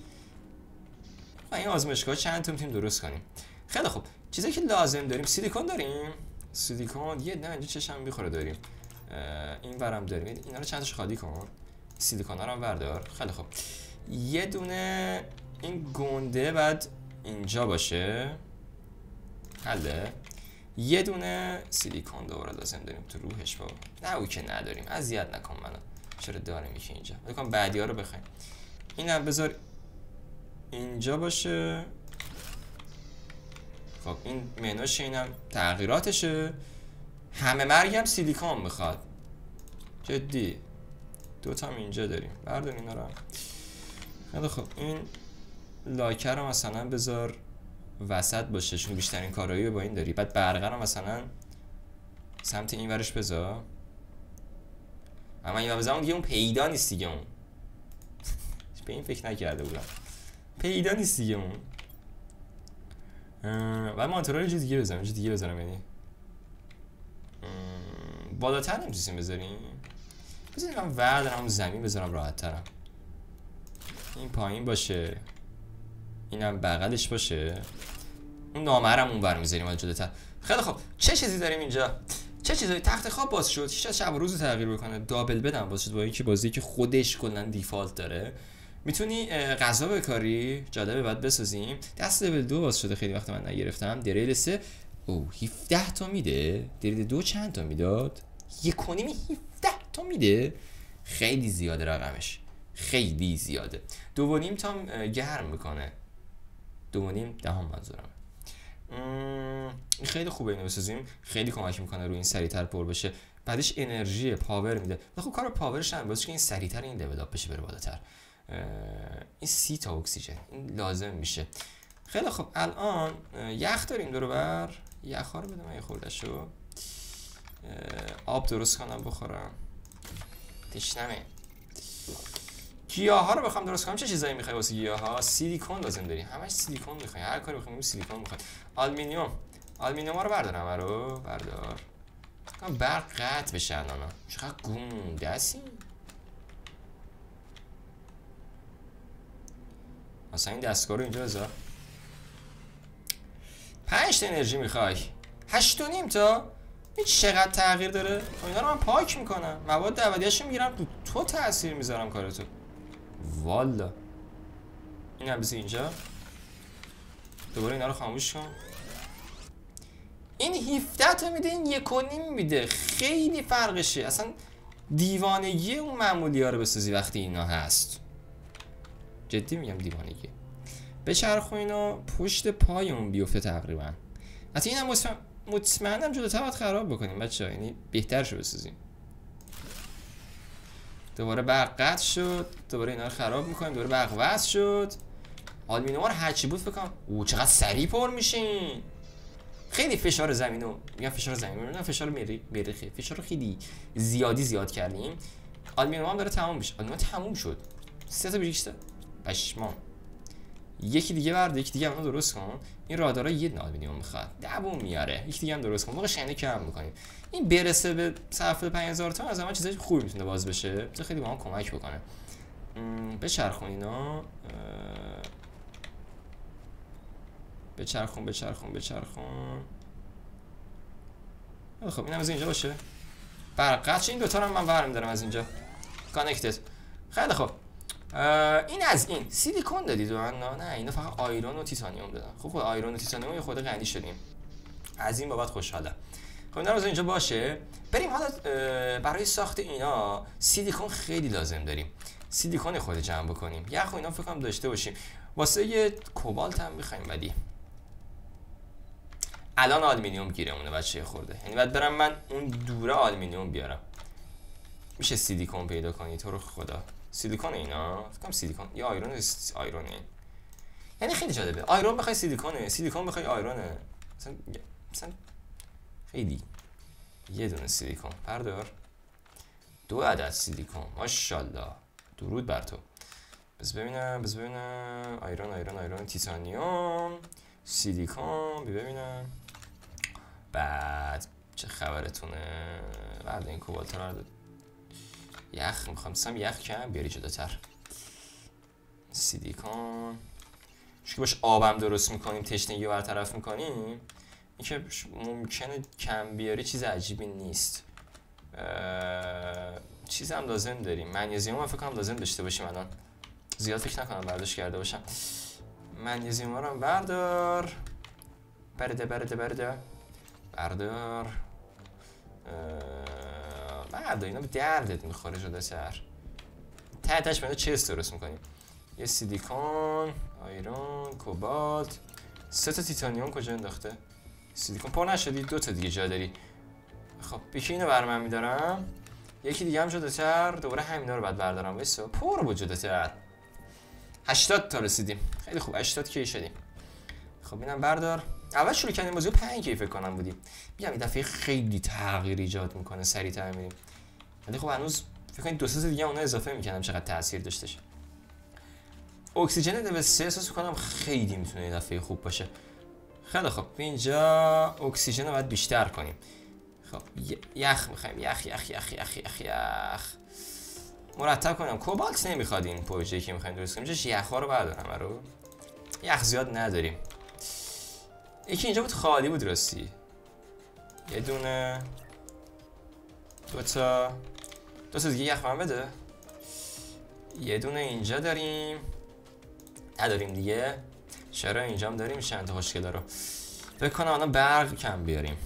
این آزمایشگاه چند تا تیم درست کنیم. خیلی خوب. چیزایی که لازم داریم سیلیکون داریم. سیلیکون یه نه اینجا چشم میخوره داریم. این ورم داریم. اینا رو چند تاش خالی کن. سیلیکون ها رو هم بردار. خیلی خوب، یه دونه این گنده بعد اینجا باشه. حله. یه دونه سیلیکون دوباره لازم داریم تو روحش. بابا نه او که نداریم، اذیت نکن منو. چرا داریم یکی اینجا؟ بکن بعدی ها رو بخوایم. اینم بذار اینجا باشه. خب این منوش، اینم تغییراتشه. همه مرگم سیلیکون میخواد. جدی دوتا هم اینجا داریم، بردار اینا رو. خیلی خب، این لاکر رو مثلا بذار وسط باشه چون بیشترین کارایی با این داری. بعد برقه رو مثلا سمت این ورش بذار. اما این بذارم دیگه اون پیدا نیست دیگه. اون به این فکر نکرده بودم، پیدا نیست دیگه اون. و مانتورا رو یه دیگه بذارم، یه دیگه بذارم. یعنی بالاتر نمیتونیم بذاریم. بذاریم من وردارم همون زمین بذارم راحت ترم. این پایین باشه، اینم بغلش باشه. اون نامرم اون بر میذاریم از جلوتر. خیلی خب، چه چیزی داریم اینجا؟ چه چیزی؟ تخت خواب باز شد. هیچ از شب و روز تغییر بکنه. دابل بدم باز شد با اینکه بازی که خودش کلا دیفالت داره. میتونی غذا بکاری. جالبه، بعد بسازیم. دست لول دو باز شده، خیلی وقت من نگرفتم. دریل سه او هفده تا میده. دریل دو چند تا میداد؟ یک و نیم هفده تا میده. خیلی زیاده رقمش، خیلی زیاده. دو و نیم تا گرم میکنه. دو و نیم دهم منظورم. این خیلی خوبه اینو بسازیم، خیلی کمک میکنه روی این سریعتر پر بشه. بعدش انرژی پاور میده. خب کار پاورش هم باشه که این سریعتر این لول اپ بشه، بره بالاتر. این سی تا اکسیژن این لازم میشه. خیلی خب، الان یخ داریم دور و بر. یخ ها رو بده من یه خوردهشو. آب درست کنم بخورم، تشنمه. گیاه ها رو بخوام درست کنم، چه چیزایی میخوای واسه گیاه ها؟ سیلیکون لازم داری، همش سیلیکون میخوای. هر کاری بخوام سیلیکون میخواد. آلومینیوم، آلومینیوم ها رو بردارم. رو بردار. برق قطع بشه الان. چقدر گونده هستی. مثلا این دستگاه رو اینجا بذار. پنج تا انرژی میخوای. هشت و نیم تا. این چقدر تغییر داره؟ اینا رو من پاک میکنم، مواد اولیه‌اشو میگیرم تو تو تاثیر میذارم کارتو. والا این هم بذار اینجا. دوباره اینا رو خاموش کن. این هفده تا میده، این یک و نیم میده. خیلی فرقشه. اصلا دیوانگی اون معمولی ها رو بسازی وقتی اینا هست. جدی میگم دیوانگی. بچرخو اینا پشت پای اون بیفته تقریبا. حتی اینم مطمئن مطمئنم جلوتر باید خراب بکنیم بچه‌ها، یعنی بهتر شو بسازیم. دوباره برق قطع شد، دوباره اینا رو خراب میکنیم، دوباره برق وصل شد. آلومینیوم رو هرچی بود فکر کنم. او چقدر سریع پر میشین. خیلی فشار زمینو میگم فشار زمین میگم فشار مریخ فشار خیلی زیادی زیاد کردیم. آلومینیوم هم داره تموم میشه. آلومینیوم تموم شد. سه تا بریکس پشمام. یکی دیگه برد، یکی دیگه هم درست کن. این رادارا یه دونه آلومینیوم میخواد، دووم میاره. یکی دیگه هم درست کن. موقع شنه کم میکنیم. این برسه به صرف پنج هزار تا از همه چیزای خوبی میتونه باز بشه. چه خیلی با ما کمک بکنه. بچرخون اینا. بچرخون بچرخون بچرخون. خب اینم از اینجا باشه. برق قطع. این دو تا رو من برمی دارم از اینجا. کانکتد. خیلی خب. این از این سیلیکون دادید و من نه اینا فقط آیرون و تیتانیوم دادن. خب خب آیرون و تیتانیوم یه خورده غنی شدیم. از این بابت خوشحالم. خب اینا از اینجا باشه. بریم حالا برای ساخت اینا سیلیکون خیلی لازم داریم. سیلیکون خود جمع بکنیم. یخ و اینا فکر کنم داشته باشیم. واسه یه کوبالت هم می‌خوایم ولی الان آلومینیوم گیرمونه بچه خورده. یعنی بعد برم من اون دوره آلومینیوم بیارم. میشه سیلیکون پیدا کنی تو رو خدا. سیلیکون اینا فکر کنم سیلیکون یا آیرون آیرونه. یعنی خیلی جالبه. آیرون بخوای سیلیکونه، سیلیکون بخوای آیرونه. مثلا مثلا خیلی یه دونه سیلیکون بردار. دو عدد سیلیکون. ماشاءالله. درود بر تو. بس ببینم بس ببینم آیرون آیرون آیرون تیتانیوم سیلیکون ببینم. بعد چه خبرتونه؟ بعد این کوبالت رو یخ میخوام سم یخ کم بیاری جلوتر. سیلیکون چون باش آبم درست میکنیم تشنگی رو برطرف میکنیم. این که ممکنه کم بیاری چیز عجیبی نیست. چیز هم لازم داریم. منیزیم هم فکر کنم لازم داشته باشیم الان. زیاد فکر نکنم برداشت کرده باشم. منیزیم رو هم بردار. برده برده برده بردار. بردار اینا به دردت میخوره جدا سر. تحتش باید چست درست میکنیم. یه سیلیکون، آیرون، کوبالت. سه تا تیتانیوم کجا انداخته؟ سیلیکون پر نشدی، دو تا دیگه جا داری. خب یکی اینو بر من میدارم، یکی دیگه هم جداتر، دوباره همینا رو بعد بردارم. وایسا پر بود جداتر. هشتاد تا رسیدیم. خیلی خوب، هشتاد کی شدیم. خب اینم بردار. اول شروع کردیم بازیو پنج کی فکر کنم بودیم. میگم این دفعه خیلی تغییر ایجاد میکنه، سریعتر میریم. ولی خب هنوز فکر کنید دو سه دیگه اون اضافه میکنم چقدر تاثیر داشتش. اکسیژن لول سه احساس کنم خیلی میتونه این دفعه خوب باشه. خیلی خب اینجا اکسیژن رو باید بیشتر کنیم. خب یخ میخوایم، یخ یخ یخ یخ یخ یخ مرتب کنم. کوبالت نمیخواد این پروژه‌ای که میخوایم درست کنیم. جاش یخ ها رو بردارم رو. یخ زیاد نداریم. یکی اینجا بود خالی بود راستی. یه دونه دو تا دو تا دیگه یخ من بده. یه دونه اینجا داریم. نداریم دیگه. چرا اینجا هم داریم چند تا خوشگلا رو. فکر کنم الان برق کم بیاریم.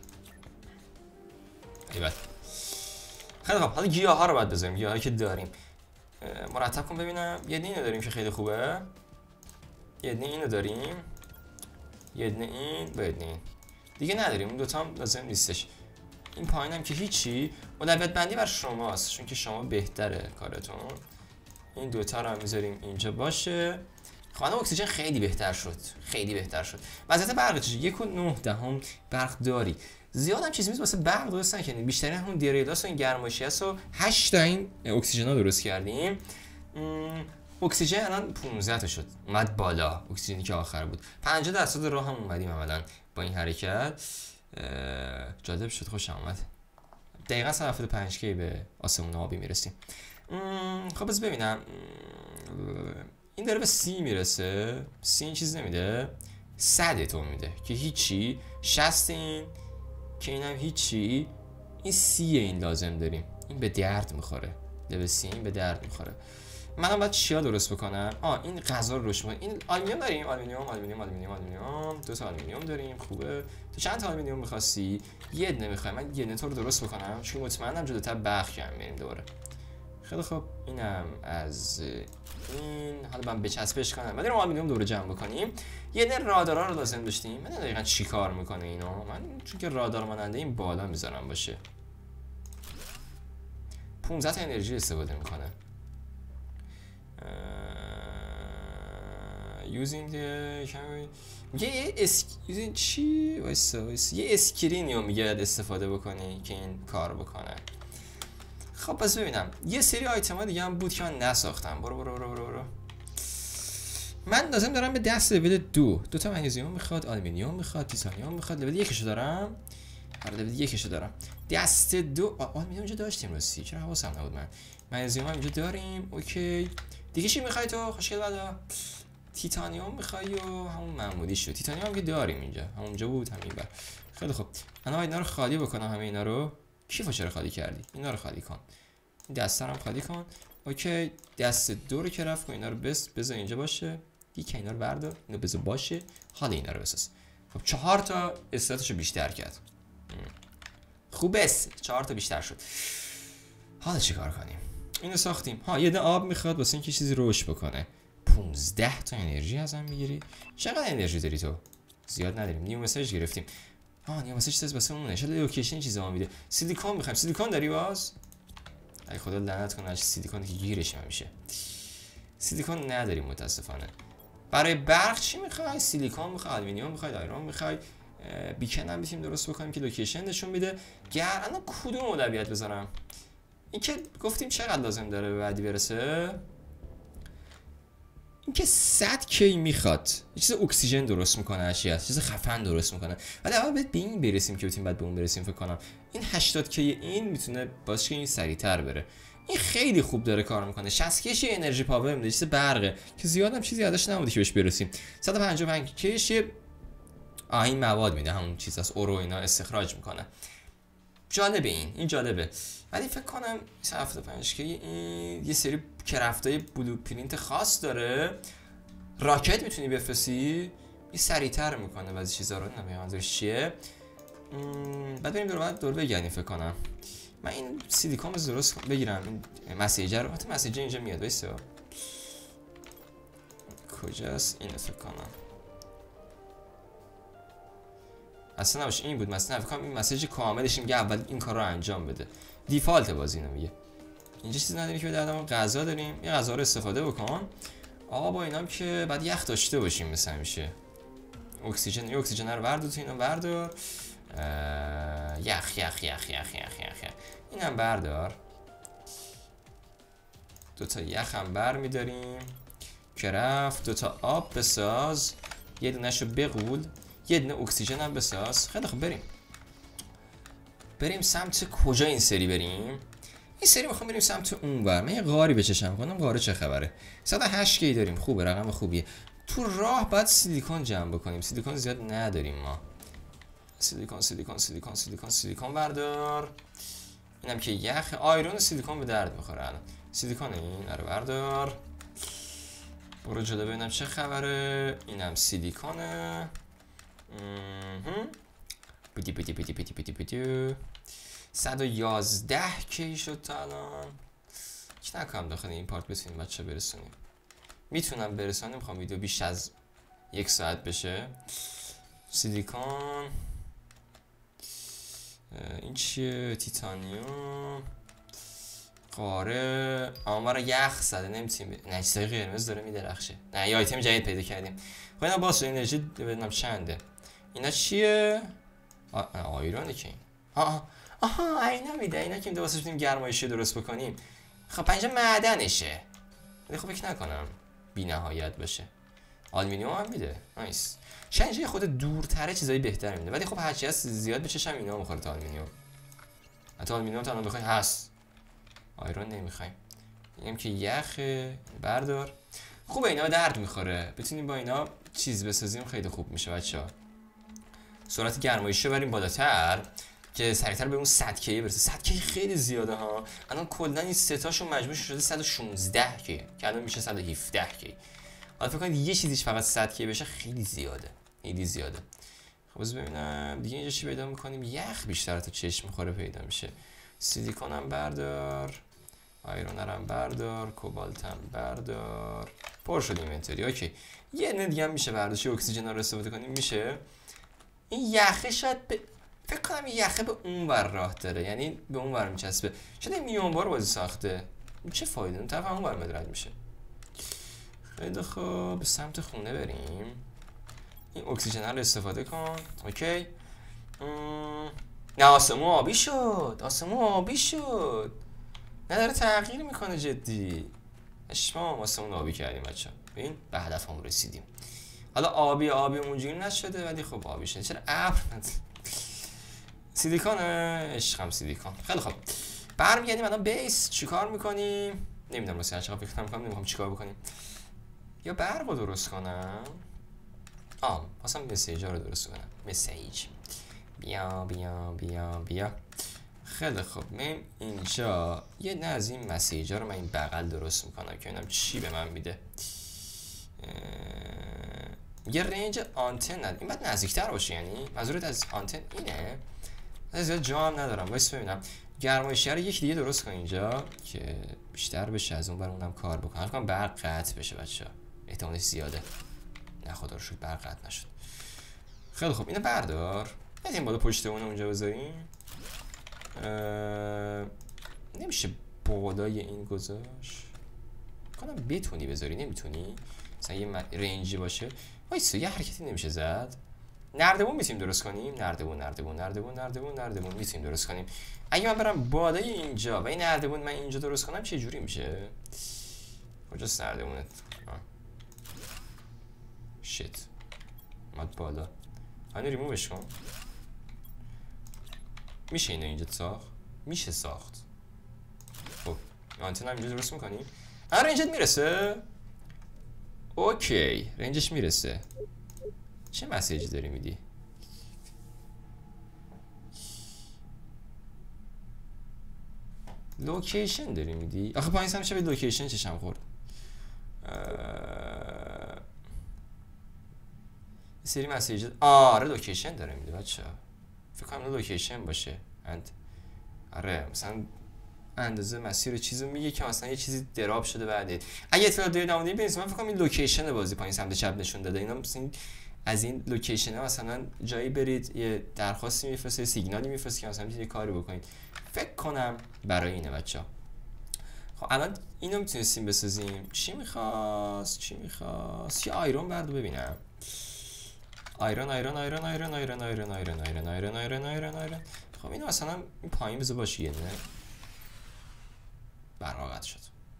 ایول. خیلی خب حالا گیاه ها رو باید بذاریم. گیاهایی که داریم مرتب کن ببینم. یه دونه اینو داریم که خیلی خوبه. یه دونه اینو داریم. یه دونه این با یه دونه این دیگه نداریم. اون دوتا هم لازم نیستش. این پایین هم که هیچی. اولویت بندی بر شماست چون که شما بهتره کارتون. این دوتا رو هم میذاریم اینجا باشه. خانم اکسیژن خیلی بهتر شد. خیلی بهتر شد. وضعیت برق چیه؟ یک و نه دهم برق داری. زیاد هم چیزی نیست واسه برق درست نکنیم. بیشتر همون دیریلاس و این گرمایشی است و هشت تا این اکسیژن ها درست کردیم. اکسیژن الان پانزده تا شد. اومد بالا. اکسیژنی که آخر بود. پنجاه درصد راه هم اومدیم عملاً با این حرکت. جالب شد، خوشم اومد. دقیقاً صد و هفتاد و پنج کی به آسمون آبی میرسیم. خب بس ببینم. این داره به سی میرسه. سی این چیز نمیده. صد تو میده که هیچی. شصت این که اینم هیچی. این سی این لازم داریم. این به درد میخوره. لول سی این به درد میخوره. منم باید چیا درست بکنم؟ آ این غذا رو روش می‌کنم. این آلومینیوم داریم. آلومینیوم آلومینیوم آلومینیوم آلومینیوم. دو تا آلومینیوم داریم. خوبه. تو چند تا آلومینیوم می‌خواستی؟ یه دونه می‌خوام. من یه دونه تو رو درست بکنم چون مطمئنم جلوتر برق کم می‌ریم دوباره. خیلی خوب اینم از این. حالا من بچسبش کنم. بعد آلومینیوم دوباره جمع بکنیم. یه دونه رادارا رو لازم داشتیم. من دقیقاً چی کار می‌کنه اینو؟ من چون که رادار ماننده این بالا می‌ذارم باشه. پانزده تا انرژی استفاده می‌کنه. using the میگه یه اس using چی وایسا وایسا یه اسکرینی رو میگه استفاده بکنی که این کار بکنه. خب پس ببینم یه سری آیتم ها دیگه هم بود که من نساختم. برو برو برو برو برو. من لازم دارم به دست لول دو دو تا مگنیزیم میخواد، آلومینیوم میخواد، تیتانیوم میخواد. لول یکشو دارم. آره لول یکشو دارم. دست دو آلومینیوم اینجا داشتیم راستی. چرا حواسم نبود من. مگنیزیم هم اینجا داریم. اوکی. دیگه چی میخوای تو؟ خوشگل بعدا تیتانیوم میخوای و همون معمولی شد. تیتانیوم هم که داریم اینجا. همونجا بود همین بر. خیلی خوب. انا اینا رو خالی بکنم همه اینا رو. کیفو چرا خالی کردی؟ اینا رو خالی کن. این دستا رو خالی کن. اوکی. دست دو رو که رفت کن. اینا رو بس بذار اینجا باشه. دیگه اینا رو بردار. اینو بذار باشه. حالا اینا رو بساز. خب چهار تا استاتشو بیشتر کرد. خوب است. چهار تا بیشتر شد. حالا چیکار کنیم؟ اینو ساختیم. ها یه ده آب میخواد واسه اینکه چیزی رشد بکنه. پانزده تا انرژی ازم میگیری. چقدر انرژی داری تو؟ زیاد نداریم. نیو مسیج گرفتیم. ها نیو مسیج چیز واسه اون نشه. لوکیشن چیزا میده. سیلیکون میخوایم. سیلیکون داری باز؟ ای خدا لعنت کنه از سیلیکون که گیرش نمیشه. سیلیکون نداریم متاسفانه. برای برق چی میخوای؟ سیلیکون میخوای، آلومینیوم میخوای، آیرون میخوای. بیکن هم میتونیم درست بکنیم که لوکیشن نشون میده. گرم کدوم اولویت بذارم؟ این که گفتیم چقدر لازم داره به بعدی برسه. این که صد کی میخواد یه چیز اکسیژن درست میکنه، اشیا چیز خفن درست میکنه. ولی اول باید به این برسیم که بتونیم بعد به اون برسیم. فکر کنم این هشتاد کی این میتونه باشه که این سریعتر بره. این خیلی خوب داره کار میکنه. شصت کیش انرژی پاور میده، چیز برقه که زیادم چیزی ازش نمونده که بهش برسیم. صد و پنجاه و پنج کیش آ این مواد میده، همون چیز از اورو اینا استخراج میکنه. جالبه این این جالبه، ولی فکر کنم هفتاد و پنج که این یه سری کرفتای بلو پرینت خاص داره. راکت میتونی بفرستی، این سریعتر میکنه بعضی چیزا رو. نمیدونم منظورش چیه. بعد بریم دور بعد دور بگردیم. فکر کنم من این سیلیکون رو درست بگیرم. این مسیجر رو حتی مسیجر اینجا میاد. وایسا کجاست اینو فکر کنم اصلا نباشه این بود مثلا. فکر کنم این مسیج کاملش میگه اول این کار رو انجام بده. دیفالت بازی اینو میگه. اینجا چیزی نداریم که بده آدم. غذا داریم، این غذا رو استفاده بکن. آقا با اینام که بعد یخ داشته باشیم مثل همیشه. اکسیژن یه اکسیژن رو بردار تو اینو بردار. یخ یخ یخ یخ یخ یخ اینم بردار. دو تا یخ هم بر میداریم که رفت. دو تا آب بساز، یه دونه‌شو بغول، یه دونه اکسیژن هم بساز. خیلی خب بریم بریم سمت کجا این سری بریم؟ این سری میخوام بریم سمت اونور. من یه غاری بچشم کنم. غاره چه خبره؟ صد و هشت کی داریم. خوبه، رقم خوبیه. تو راه باید سیلیکون جمع بکنیم. سیلیکون زیاد نداریم ما. سیلیکون سیلیکون سیلیکون سیلیکون سیلیکون بردار. اینم که یخ. آیرون سیلیکون به درد میخوره الان. سیلیکون این رو بردار. برو جلو ببینم چه خبره. اینم سیلیکونه. بدی بدی بدی بدی بدی بدی. صد و یازده کی شد تا الان. چی نکنم داخل این پارت بتونیم بچه برسونیم. میتونم برسونم. میخوام ویدیو بیش از یک ساعت بشه. سیلیکون این چیه؟ تیتانیوم. قاره آمار یخ زده نمیتونیم. نه چیزای قرمز داره میدرخشه. نه یه آیتم جدید پیدا کردیم. خب اینا باشه انرژی ببینم چنده. اینا چیه؟ آیرونه که این. آها آها اینا میده. اینا که واسه بتونیم گرمایشی درست بکنیم. خب پنجا معدنشه. ولی خب فکر نکنم بی نهایت باشه. آلومینیوم هم میده. نایس. شنجه خود دورتره چیزای بهتر میده. ولی خب هرچی هست زیاد بچشم اینا میخوره تا آلومینیوم. حتی آلومینیوم تا الان بخوای هست. آیرون نمیخوایم. اینم که یخ بردار. خوبه اینا درد میخوره. بتونیم با اینا چیز بسازیم خیلی خوب میشه بچه‌ها. سرعت گرمایشی رو بریم بالاتر که سریعتر به اون صد کی برسه. صد کی خیلی زیاده ها. الان کلا این سه تاشون مجموع شده صد و شانزده کی که الان میشه صد و هفده کی. حالا فکر کنید یه چیزیش فقط صد کی بشه خیلی زیاده. خیلی زیاده. خب بذار ببینم دیگه اینجا چی پیدا می‌کنیم. یخ بیشتر تا چشم می‌خوره پیدا میشه. سیلیکون هم بردار. آیرون هم بردار. کوبالت هم بردار. پر شد اینونتری. اوکی. یه نه دیگه هم میشه برداشت. اکسیژن رو استفاده کنیم میشه. این یخه شاید به فکر کنم این یخه به اون ور راه داره. یعنی به اون ور میچسبه. شاید این میون بار بازی ساخته. چه فایده اون طرف اون ور مدرد میشه. خیلی خوب به سمت خونه بریم. این اکسیژن رو استفاده کن. اوکی. ام... نه آسمون آبی شد. آسمون آبی شد. نه داره تغییر میکنه جدی. اشمام آسمون آبی کردیم بچه. ببین به هدفمون رسیدیم. حالا آبی آبی اونجوری نشده ولی خب آبی شده. چرا ابر سیلیکون عشقم سیلیکون. خیلی خوب برمیگردیم الان بیس چیکار میکنیم نمیدونم واسه چقدر فکر نمیکنم نمیخوام چیکار بکنیم. یا برق رو درست کنم. آه واسه مسیجا رو درست کنم. مسیج بیا بیا بیا بیا. خیلی خوب من اینجا یه نه از این مسیجا رو من این بغل درست میکنم که ببینم چی به من میده. یه رنج آنتن ند این باید نزدیکتر باشه. یعنی منظورت از آنتن اینه. از زیاد جا هم ندارم. وایس ببینم گرمایشی رو یک دیگه درست کن اینجا که بیشتر بشه از اون بر اونم کار بکنم. فکر کنم برق قطع بشه بچه‌ها. احتمالش زیاده. نه خدا رو شکر برق قطع نشد. خیلی خوب اینو بردار. این بالا پشت اون اونجا بذاریم. اه... نمیشه بالای این گذاشت. کنم بتونی بذاری نمیتونی. مثلا یه رنجی باشه. وایسا یه حرکتی نمیشه زد. نردبون میتونیم درست کنیم. نردبون نردبون نردبون نردبون نردبون میتونیم درست کنیم. اگه من برم بالای اینجا و این نردبون من اینجا درست کنم چه جوری میشه؟ کجاست نردبونت؟ شیت اومد بالا. اینو ریمووش کن. میشه اینو اینجا ساخت؟ میشه ساخت. خب آنتن هم اینجا درست میکنیم. الان رنجت میرسه؟ اوکی رنجش میرسه. چه مسیجی داری میدی؟ لوکیشن داری میدی؟ آخه پایین همیشه به لوکیشن چشم خورد. یه سری مسیج آره لوکیشن داره میده بچه‌ها. فکر کنم لوکیشن باشه. اند آره مثلا اندازه مسیر چیزو میگه که مثلا یه چیزی دراب شده بعد. اگه اطلاع دارید نمونه ببینید من فکر کنم این لوکیشن بازی پایین سمت چپ نشون داده. اینا مثلا از این لوکیشن ها مثلا جایی برید یه درخواستی میفرسته، سیگنالی میفرسته که مثلا یه کاری بکنید. فکر کنم برای اینه بچه‌ها. خب الان اینو میتونستیم بسازیم. چی میخواست؟ چی میخواست؟ یه آیرون بردو ببینم. آیرون آیرون آیرون آیرون آیرون آیرون آیرون آیرون آیرون آیرون آیرون آیرون. خب اینو مثلا این پایین بذار باشه یه نه. برقا قطع شد.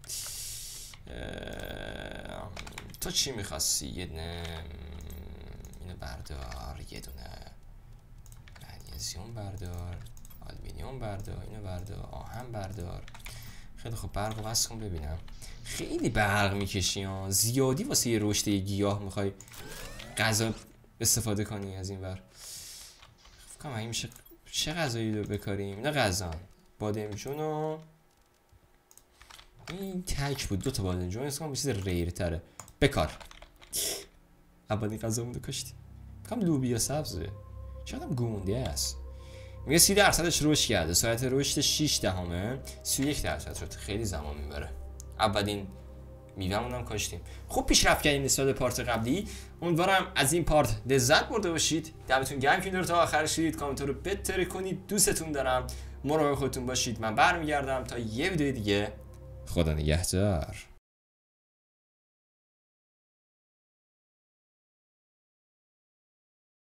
تو چی میخواستی؟ یه نه اینو بردار، یه دونه مگنیزیوم بردار، آلومینیوم بردار، اینو بردار، آهن بردار. خیلی خب برق واسه کن ببینم. خیلی برق میکشی ها، زیادی واسه یه رشد گیاه میخوای غذا استفاده کنی از این ور. فکر کنم این میشه چه غذایی رو بکاریم؟ نه غذا بادمجون و این تک بود، دو تا بادمجون اسم کنم چیز ریر تره بکار. اولی غذامون رو کشتیم. کم لوبیا سبزه چقدر گونده است. میگه سی درصدش رشد کرده، سرعت رشد شش دهمه، سی و یک درصد شد. خیلی زمان میبره. اولین میوه‌مون هم کاشتیم. خوب پیشرفت کردیم نسبت به پارت قبلی. امیدوارم از این پارت لذت برده باشید. دمتون گرم که این رو تا آخر شدید. کامنت رو بتره کنید. دوستتون دارم. مراقب خودتون باشید. من برمیگردم تا یه ویدیو دیگه. خدا نگهدار.